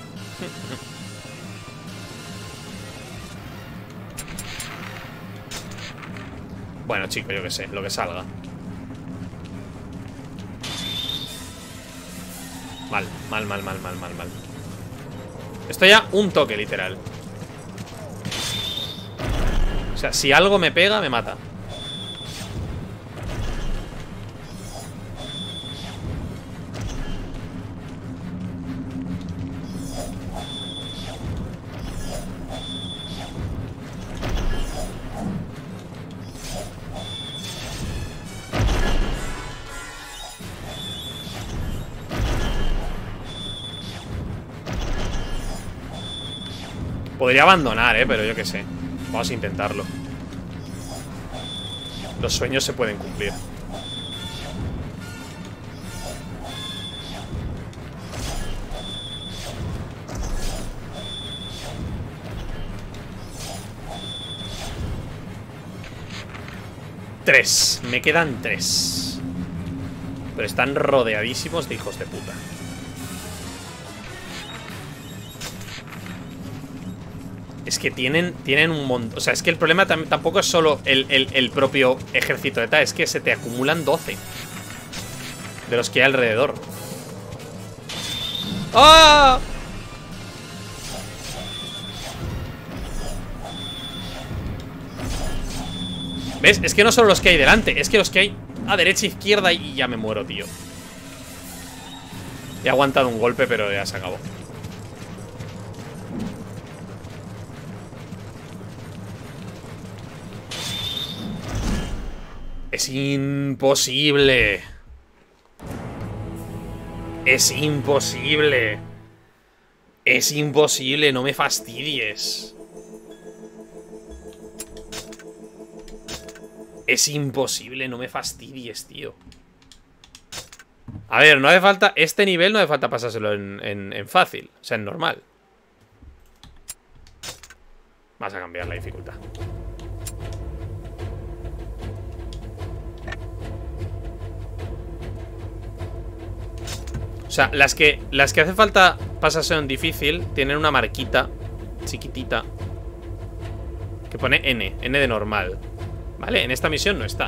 Bueno, chicos, yo qué sé, lo que salga. Mal. Esto ya un toque, literal. O sea, si algo me pega, me mata. Podría abandonar, pero yo qué sé. Vamos a intentarlo. Los sueños se pueden cumplir. Tres. Me quedan 3. Pero están rodeadísimos de hijos de puta. Es que tienen un montón. O sea, es que el problema tampoco es solo el propio ejército de tal. Es que se te acumulan 12 de los que hay alrededor. ¡Ah! ¿Ves? Es que no solo los que hay delante, es que los que hay a derecha e izquierda y ya me muero, tío. He aguantado un golpe, pero ya se acabó. Es imposible. Es imposible. Es imposible, no me fastidies. Es imposible, no me fastidies, tío. A ver, no hace falta. Este nivel no hace falta pasárselo en fácil. O sea, en normal. Vas a cambiar la dificultad. O sea, las que hace falta pasárselo en difícil tienen una marquita chiquitita que pone N de normal. Vale, en esta misión no está.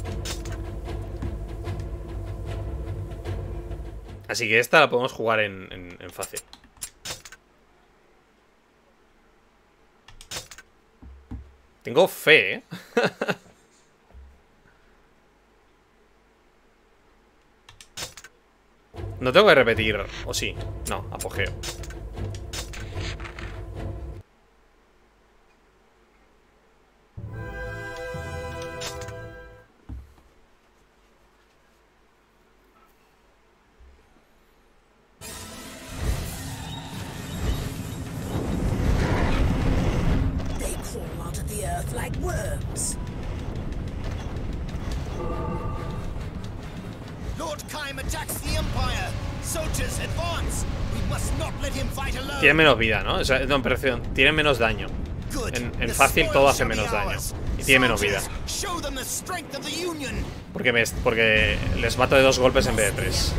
Así que esta la podemos jugar en fácil. Tengo fe, ¿eh? No tengo que repetir. ¿O sí? No, apogeo. They crawl out of the earth like worms. Lord Kaim attacks the Empire. Soldiers, advance. We must not let him fight alone. Tiene menos vida, ¿no? O sea, no, perdón, tiene menos daño. En fácil todo hace menos daño. Y tiene menos vida. Porque les mato de 2 golpes en vez de 3.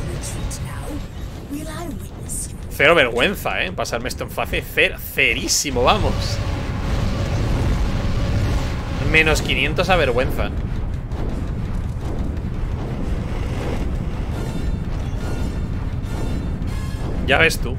Cero vergüenza, pasarme esto en fácil. Cerísimo, vamos. Menos 500 a vergüenza. Ya ves tú.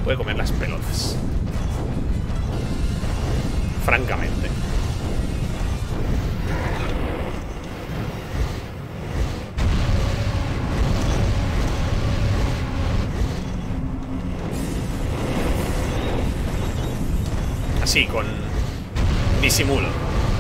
puede comer las pelotas. Francamente. Así, con disimulo.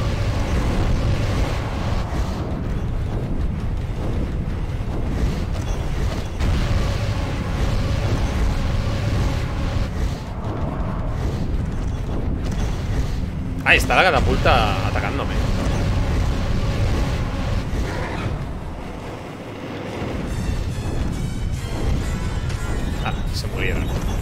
Ahí está la catapulta atacándome. Ah, se murieron.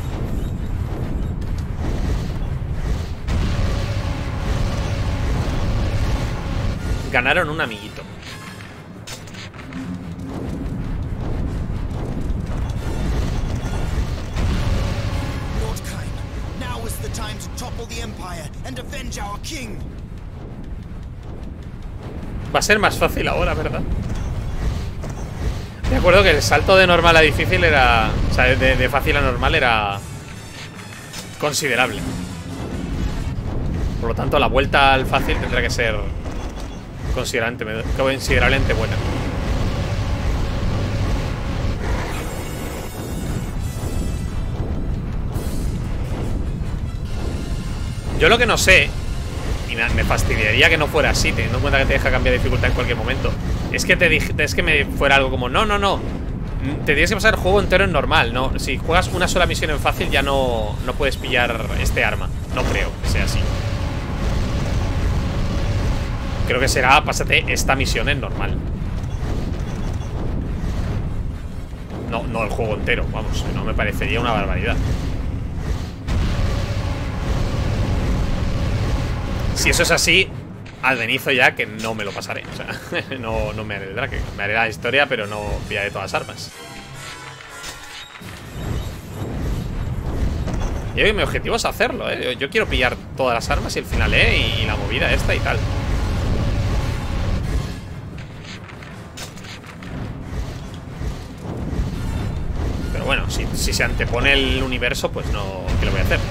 Ganaron un amiguito. Lord Kaim, now is the time to topple the Empire and avenge our king. Va a ser más fácil ahora, ¿verdad? Me acuerdo que el salto de normal a difícil era... O sea, de fácil a normal era... considerable. Por lo tanto, la vuelta al fácil tendrá que ser... considerablemente buena. Yo lo que no sé, y me fastidiaría que no fuera así, teniendo en cuenta que te deja cambiar de dificultad en cualquier momento, es que me fuera algo como no, te tienes que pasar el juego entero en normal, ¿no? Si juegas una sola misión en fácil ya no puedes pillar este arma. No creo que sea así. Creo que será, pásate esta misión en normal. No el juego entero, vamos, no me parecería una barbaridad. Si eso es así, advenizo ya que no me lo pasaré. O sea, no me haré el Drake. Me haré la historia, pero no pillaré todas las armas. Yo, mi objetivo es hacerlo, ¿eh? Yo quiero pillar todas las armas y el final, y la movida esta y tal. Pero bueno, si se antepone el universo, pues no, ¿qué lo voy a hacer?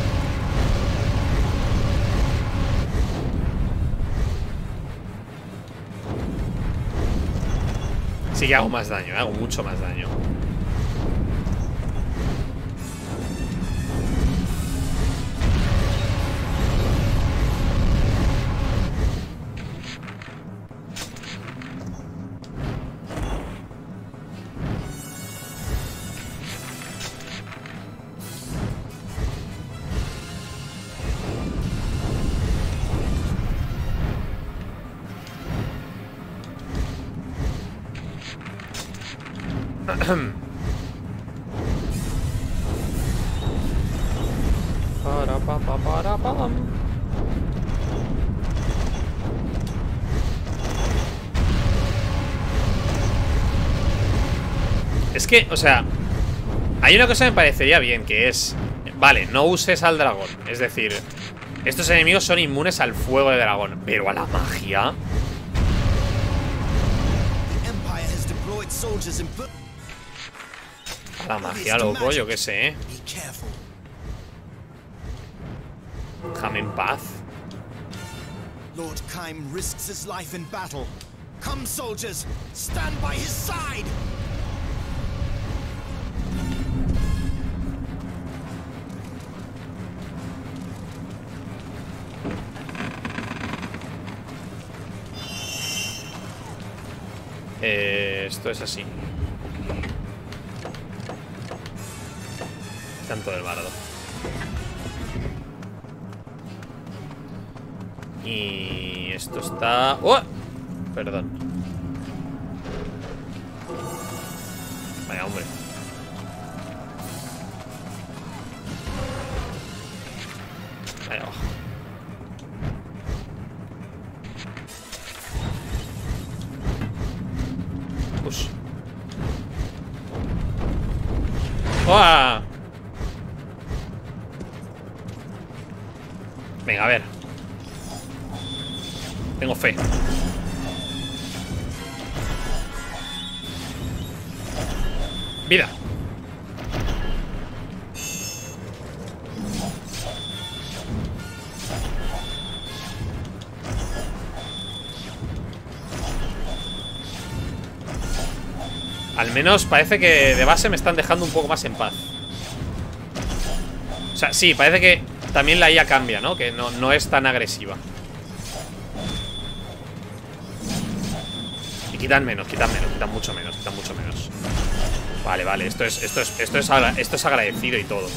Sí que hago más daño, hago mucho más daño. Es que, o sea, hay una cosa que me parecería bien, que es... Vale, no uses al dragón. Es decir, estos enemigos son inmunes al fuego de dragón, pero a la magia... A la magia, loco, yo qué sé. Déjame en paz. Lord Kaim risks his life in battle. Come, soldiers, stand by his side. Esto es así. Canto del bardo. Y esto está... ¡Oh! Perdón. Vaya, hombre. Ahí abajo. Push. ¡Oh! Venga, a ver. Tengo fe. Vida. Al menos parece que de base me están dejando un poco más en paz. O sea, sí, parece que también la IA cambia, ¿no? Que no es tan agresiva. Y quitan menos, quitan mucho menos, quitan mucho menos. Vale, vale, esto es agradecido y todo.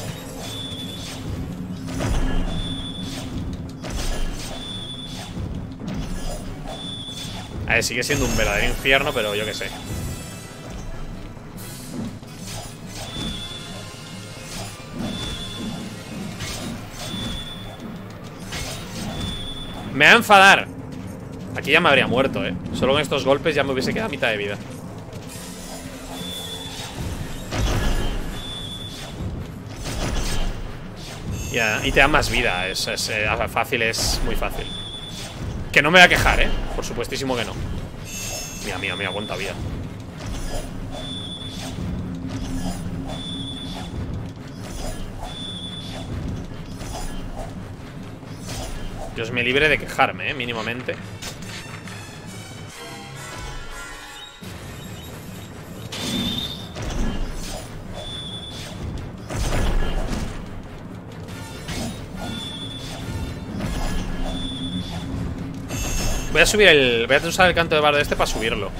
A ver, sigue siendo un verdadero infierno, pero yo qué sé. Me va a enfadar. Aquí ya me habría muerto, Solo con estos golpes ya me hubiese quedado a mitad de vida. Ya, y te da más vida. Es fácil, es muy fácil. Que no me voy a quejar, Por supuestísimo que no. Mira, cuánta vida. Dios me libre de quejarme, mínimamente. Voy a subir voy a usar el canto de bardo este para subirlo.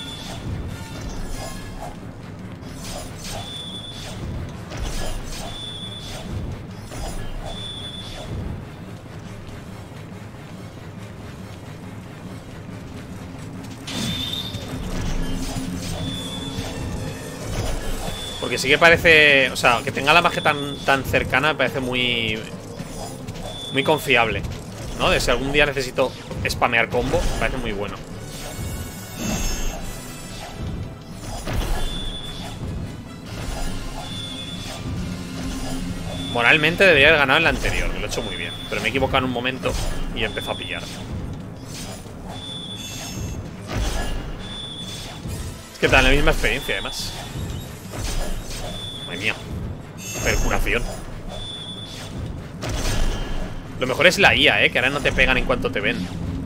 Porque sí que parece... O sea, que tenga la magia tan cercana me parece muy confiable, ¿no? De si algún día necesito spamear combo, me parece muy bueno. Moralmente debería haber ganado en la anterior, que lo he hecho muy bien. Pero me he equivocado en un momento y empezó a pillar. Es que te dan la misma experiencia, además. Madre mía. Percuración. Lo mejor es la IA, que ahora no te pegan en cuanto te ven.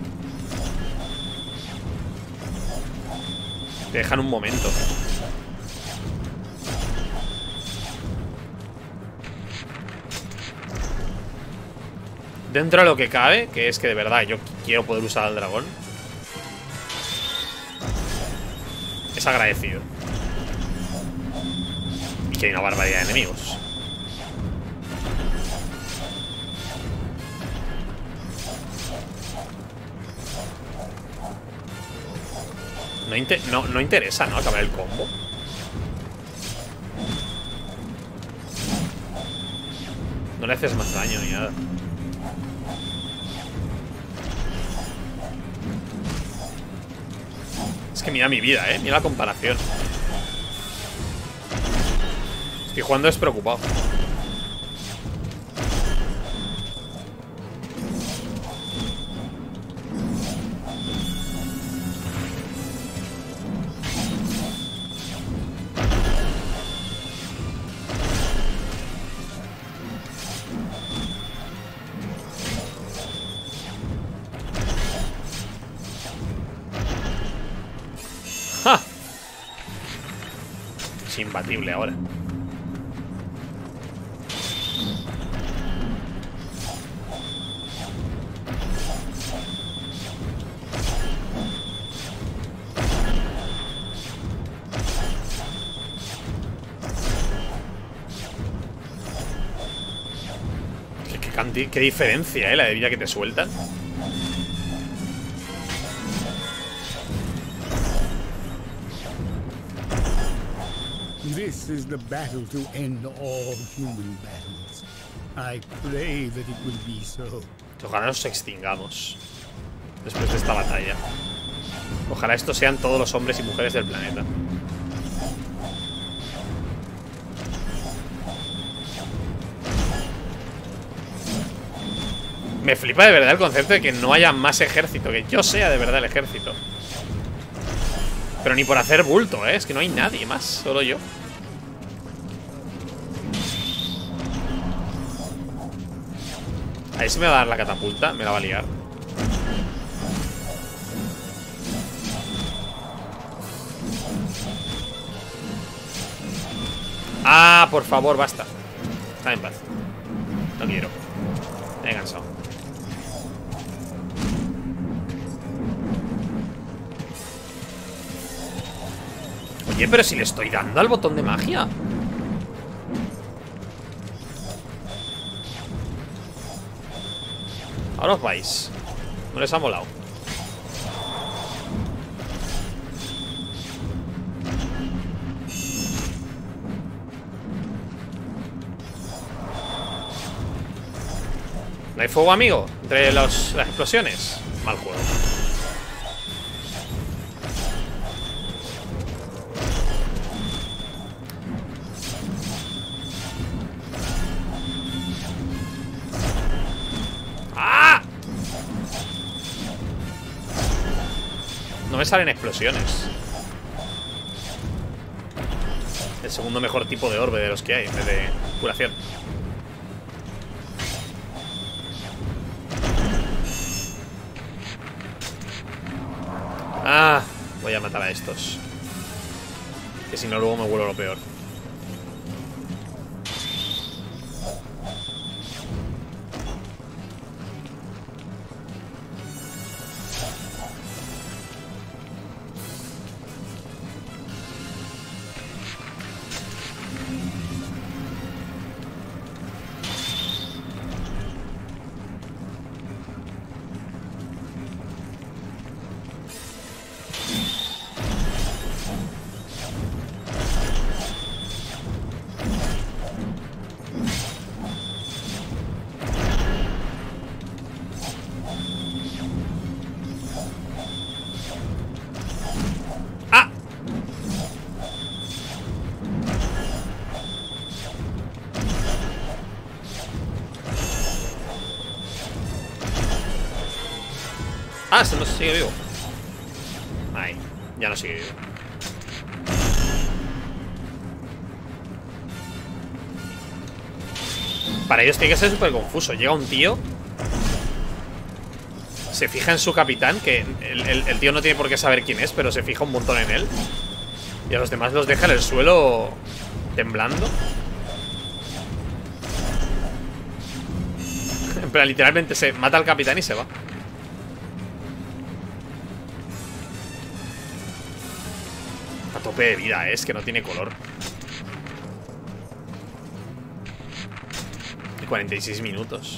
Te dejan un momento. Dentro de lo que cabe, que es que de verdad yo quiero poder usar al dragón, es agradecido. Y que hay una barbaridad de enemigos. No interesa, ¿no? Acabar el combo. No le haces más daño ni nada. Es que mira mi vida, mira la comparación. Estoy jugando despreocupado. ¡Ja! Es imbatible ahora. Qué diferencia, la de vida que te sueltan. This is the battle to end all human battles. I pray that it will be so. Ojalá nos extingamos después de esta batalla. Ojalá estos sean todos los hombres y mujeres del planeta. Me flipa de verdad el concepto de que no haya más ejército, que yo sea de verdad el ejército. Pero ni por hacer bulto, es que no hay nadie más, solo yo. Ahí se me va a dar la catapulta, me la va a liar. Ah, por favor, basta. Está en paz. No quiero. Me he cansado. Oye, pero si le estoy dando al botón de magia. Ahora os vais. No les ha molado. ¿No hay fuego, amigo? Entre las explosiones. Mal juego. ¡Ah! No me salen explosiones. El segundo mejor tipo de orbe de los que hay, en vez de curación. Ah, voy a matar a estos. Que si no luego me vuelvo lo peor. Ah, se no sigue vivo. Ahí, ya no sigue vivo. Para ellos tiene que ser súper confuso. Llega un tío, se fija en su capitán, que el tío no tiene por qué saber quién es, pero se fija un montón en él. Y a los demás los deja en el suelo temblando. En plan, literalmente se mata al capitán y se va. A tope de vida, es que no tiene color. Y 46 minutos.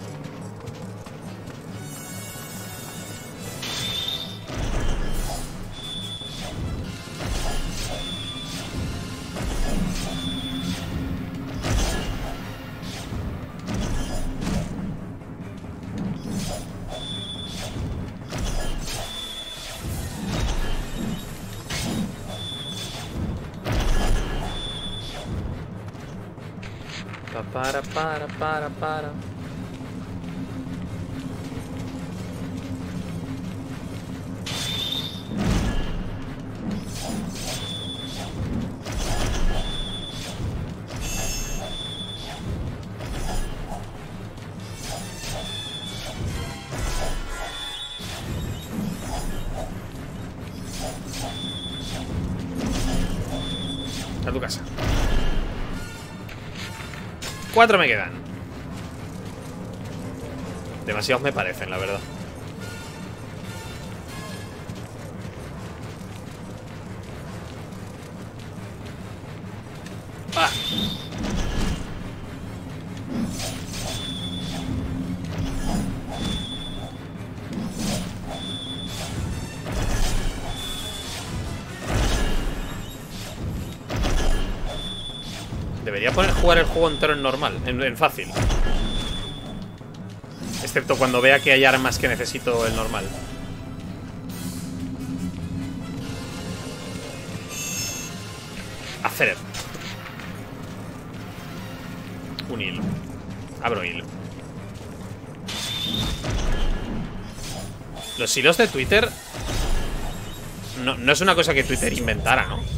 Para. A tu casa. 4 me quedan. Demasiados me parecen, la verdad. ¡Ah! Debería jugar el juego entero en normal, en fácil. Excepto cuando vea que hay armas que necesito el normal. Hacer un hilo. Abro hilo. Los hilos de Twitter no es una cosa que Twitter inventara, ¿no?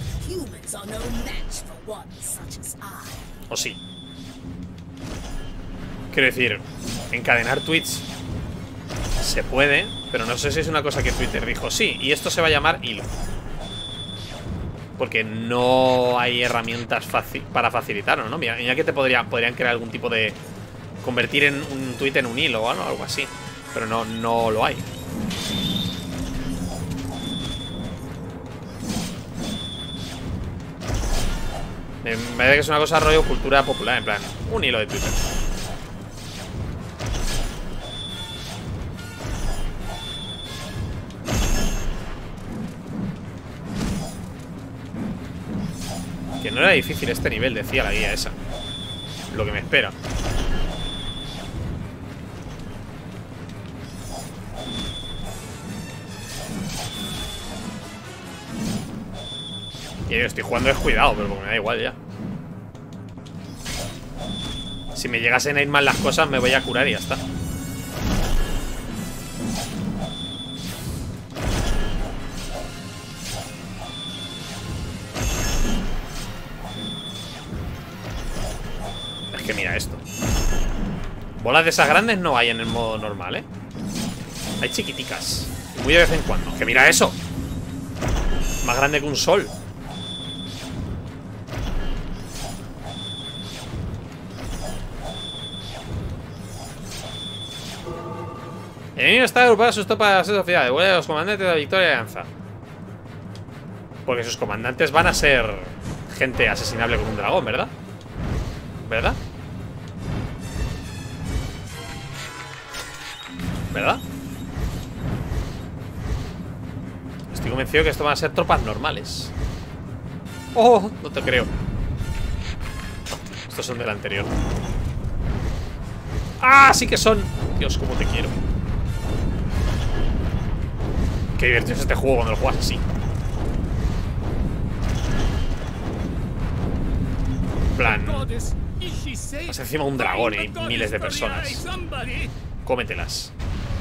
¿O sí? Quiero decir, encadenar tweets se puede, pero no sé si es una cosa que Twitter dijo. Sí, y esto se va a llamar hilo. Porque no hay herramientas para facilitarlo, ¿no? Mira que podrían crear algún tipo de... Convertir en un tweet en un hilo o algo así. Pero no lo hay. Me parece que es una cosa rollo cultura popular, en plan, un hilo de Twitter. Que no era difícil este nivel, decía la guía esa. Lo que me espera. Y yo estoy jugando descuidado, pero porque me da igual ya. Si me llegasen a ir mal las cosas, me voy a curar y ya está. Es que mira esto. Bolas de esas grandes no hay en el modo normal, ¿eh? Hay chiquiticas. Muy de vez en cuando. Que mira eso. Más grande que un sol. El enemigo está agrupado a sus tropas sociedades. Vuelve a los comandantes de la victoria de Alianza. Porque sus comandantes van a ser gente asesinable con un dragón, ¿verdad? ¿Verdad? ¿Verdad? Estoy convencido que esto van a ser tropas normales. ¡Oh! No te creo. Estos son del anterior. ¡Ah! Sí que son. Dios, cómo te quiero. Qué divertido es este juego cuando lo juegas así. Plan. Vas encima de un dragón y miles de personas. Cómetelas.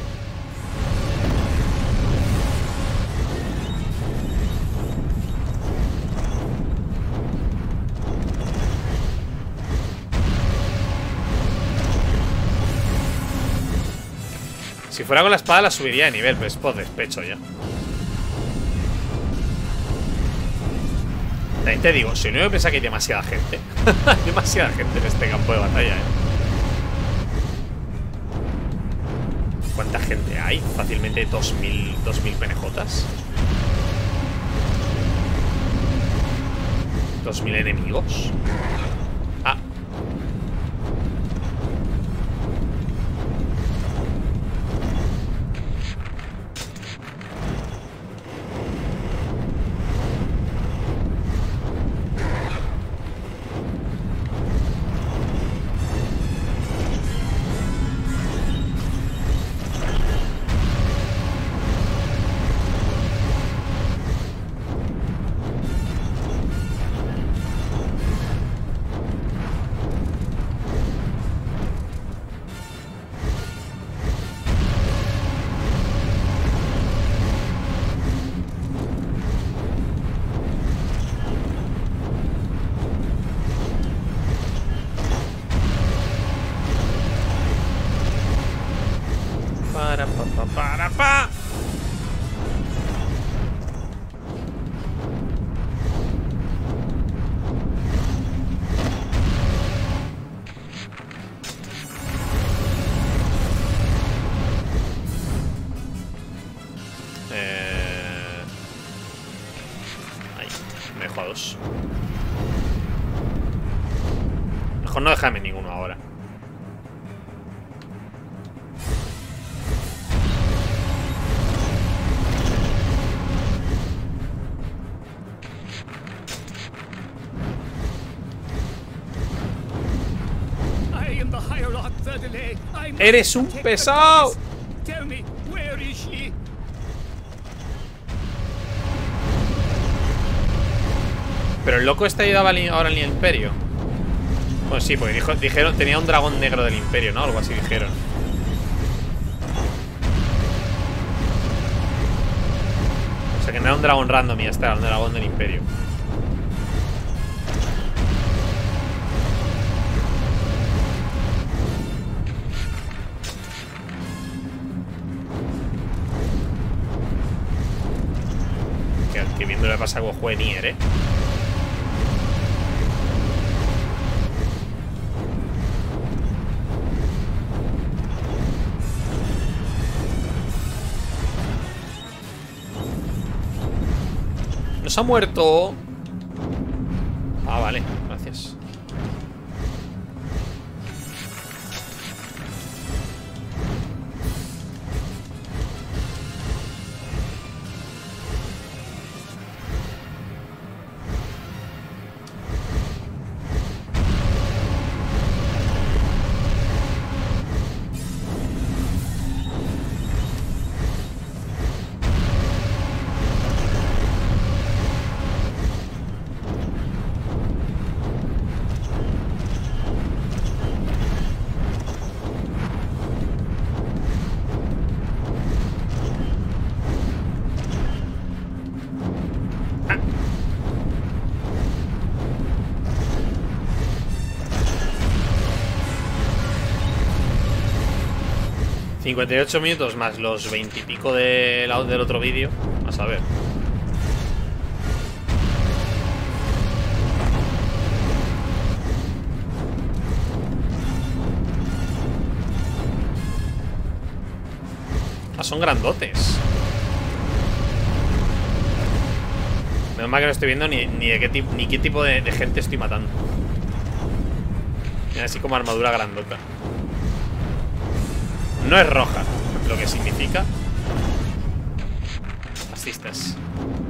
Si fuera con la espada la subiría de nivel, pero es por despecho ya. También te digo, si no piensa que hay demasiada gente. Hay demasiada gente en este campo de batalla, ¿Cuánta gente hay? Fácilmente 2000 PNJs. 2000 enemigos. Ah. Pa. Ahí, me dejo a dos. Mejor no dejarme ninguno ahora. ¡Eres un pesado! Pero el loco este ayudaba ahora al Imperio. Pues sí, porque dijeron tenía un dragón negro del Imperio, ¿no? Algo así dijeron. O sea que no era un dragón random y ya está, era un dragón del Imperio. viendo lo que pasa con el juego de Nier, Nos ha muerto. Ah, vale, gracias. Ah. 58 minutos más los 20 y pico del otro vídeo. A ver. Ah, son grandotes. Menos mal que no estoy viendo ni qué tipo de gente estoy matando. Mira, así como armadura grandota. No es roja, lo que significa asistas.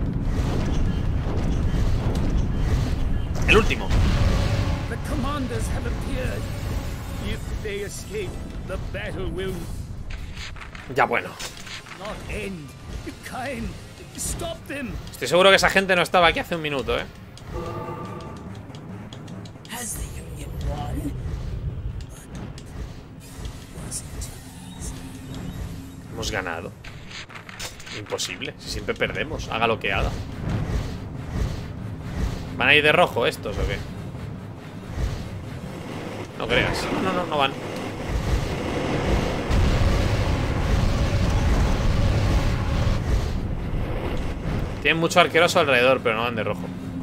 El último. The commanders have appeared. If they escape, the battle will Ya bueno. not end. Cain, stop them. Estoy seguro que esa gente no estaba aquí hace un minuto, Has the Union won? Hemos ganado. Imposible, si siempre perdemos, haga lo que haga. ¿Van a ir de rojo estos o qué? No creas. No van. Tienen mucho arquero a su alrededor, pero no van de rojo.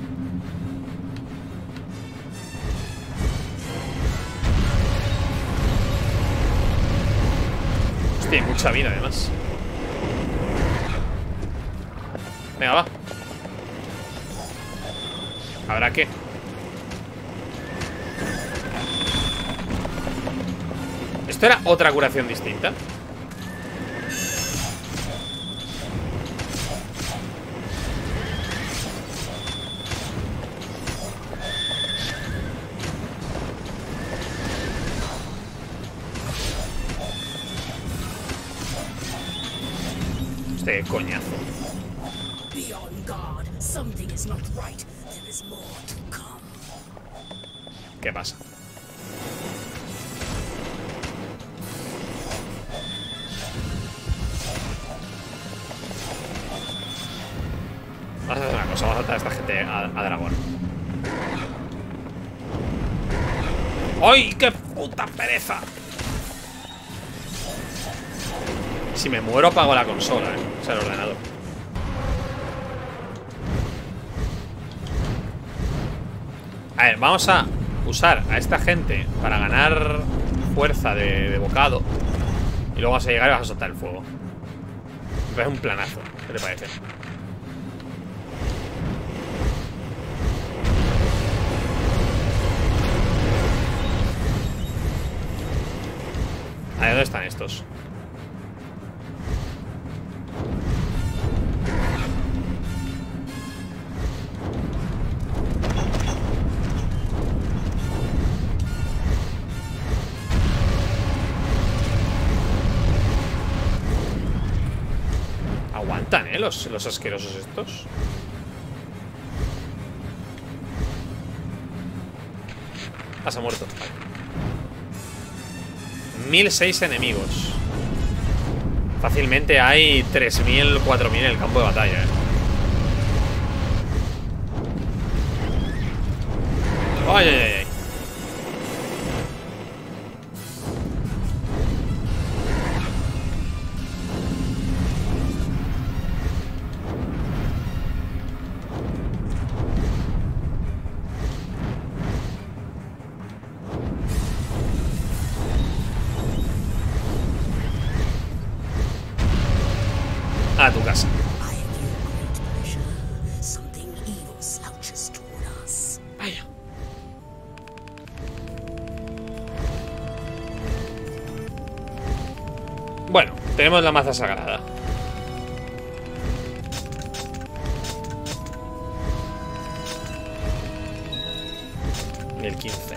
Hostia, hay mucha vida además. Venga, va. ¿Habrá qué? ¿Esto era otra curación distinta? Este coñazo. Be on guard. Something is not right. There is more to come. ¿Qué pasa? Vamos a hacer una cosa, vamos a atar a esta gente a dragón. ¡Ay, qué puta pereza! Si me muero apago la consola, o sea, el ordenador. A ver, vamos a usar a esta gente para ganar fuerza de bocado. Y luego vas a llegar y vas a soltar el fuego. Me parece un planazo. ¿Qué te parece? A ver, ¿dónde están estos? Aguantan, los asquerosos estos. Ah, se ha muerto. Vale. 1006 enemigos. Fácilmente hay 3000, 4000 en el campo de batalla, Ay, ay, ay. A tu casa. I feel great pressure. Something evil slouches toward us. Vaya. Bueno, tenemos la maza sagrada. Y el 15.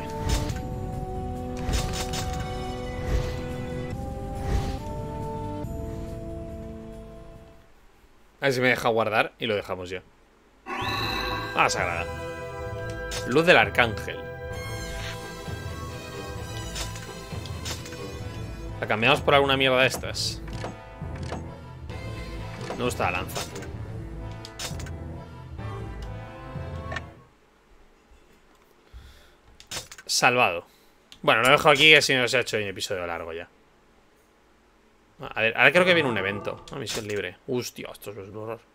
A ver si me deja guardar y lo dejamos ya. Ah, sagrada. Luz del arcángel. La cambiamos por alguna mierda de estas. Me gusta la lanza. Salvado. Bueno, lo dejo aquí, que si no se ha hecho un episodio largo ya. A ver, ahora creo que viene un evento. Una misión libre. Hostia, esto es un horror.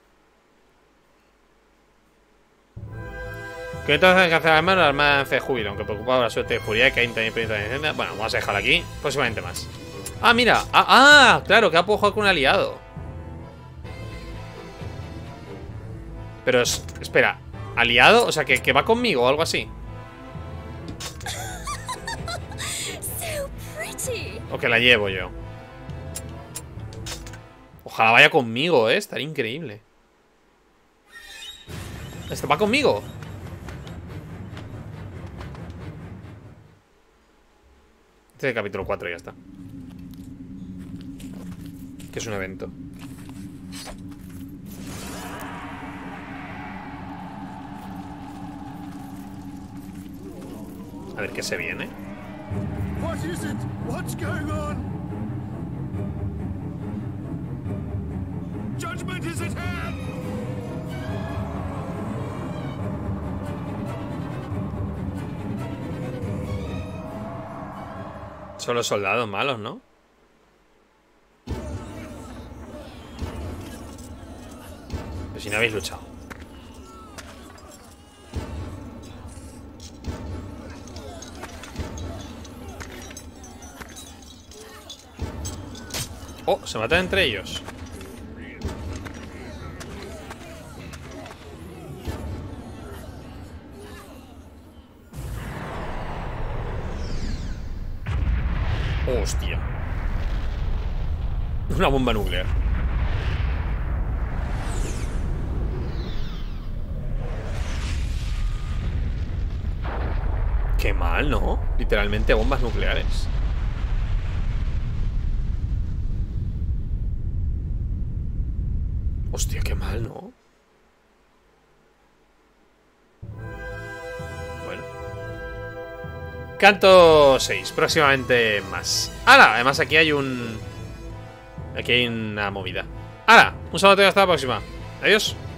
Que entonces que hacer además la armada de júbilo, aunque preocupado por la suerte de furia, que hay también pendiente de incendia. Bueno, vamos a dejarlo aquí. Próximamente más. Ah, mira. Claro, que ha podido jugar con un aliado. Pero espera, ¿aliado? O sea, que va conmigo o algo así. So pretty. O que la llevo yo. Ojalá vaya conmigo, estaría increíble. ¿Este va conmigo? Este es el capítulo 4 y ya está. Que es un evento. A ver qué se viene. What is it? What's going on? Judgment is at hand! Son los soldados malos, ¿no? Pero si no habéis luchado. Oh, se matan entre ellos. Hostia. Una bomba nuclear. Qué mal, ¿no? Literalmente bombas nucleares. Hostia, qué mal, ¿no? Bueno. Canto 6, próximamente más. ¡Hala! Además aquí hay un... Aquí hay una movida. ¡Hala! Un saludo y hasta la próxima. Adiós.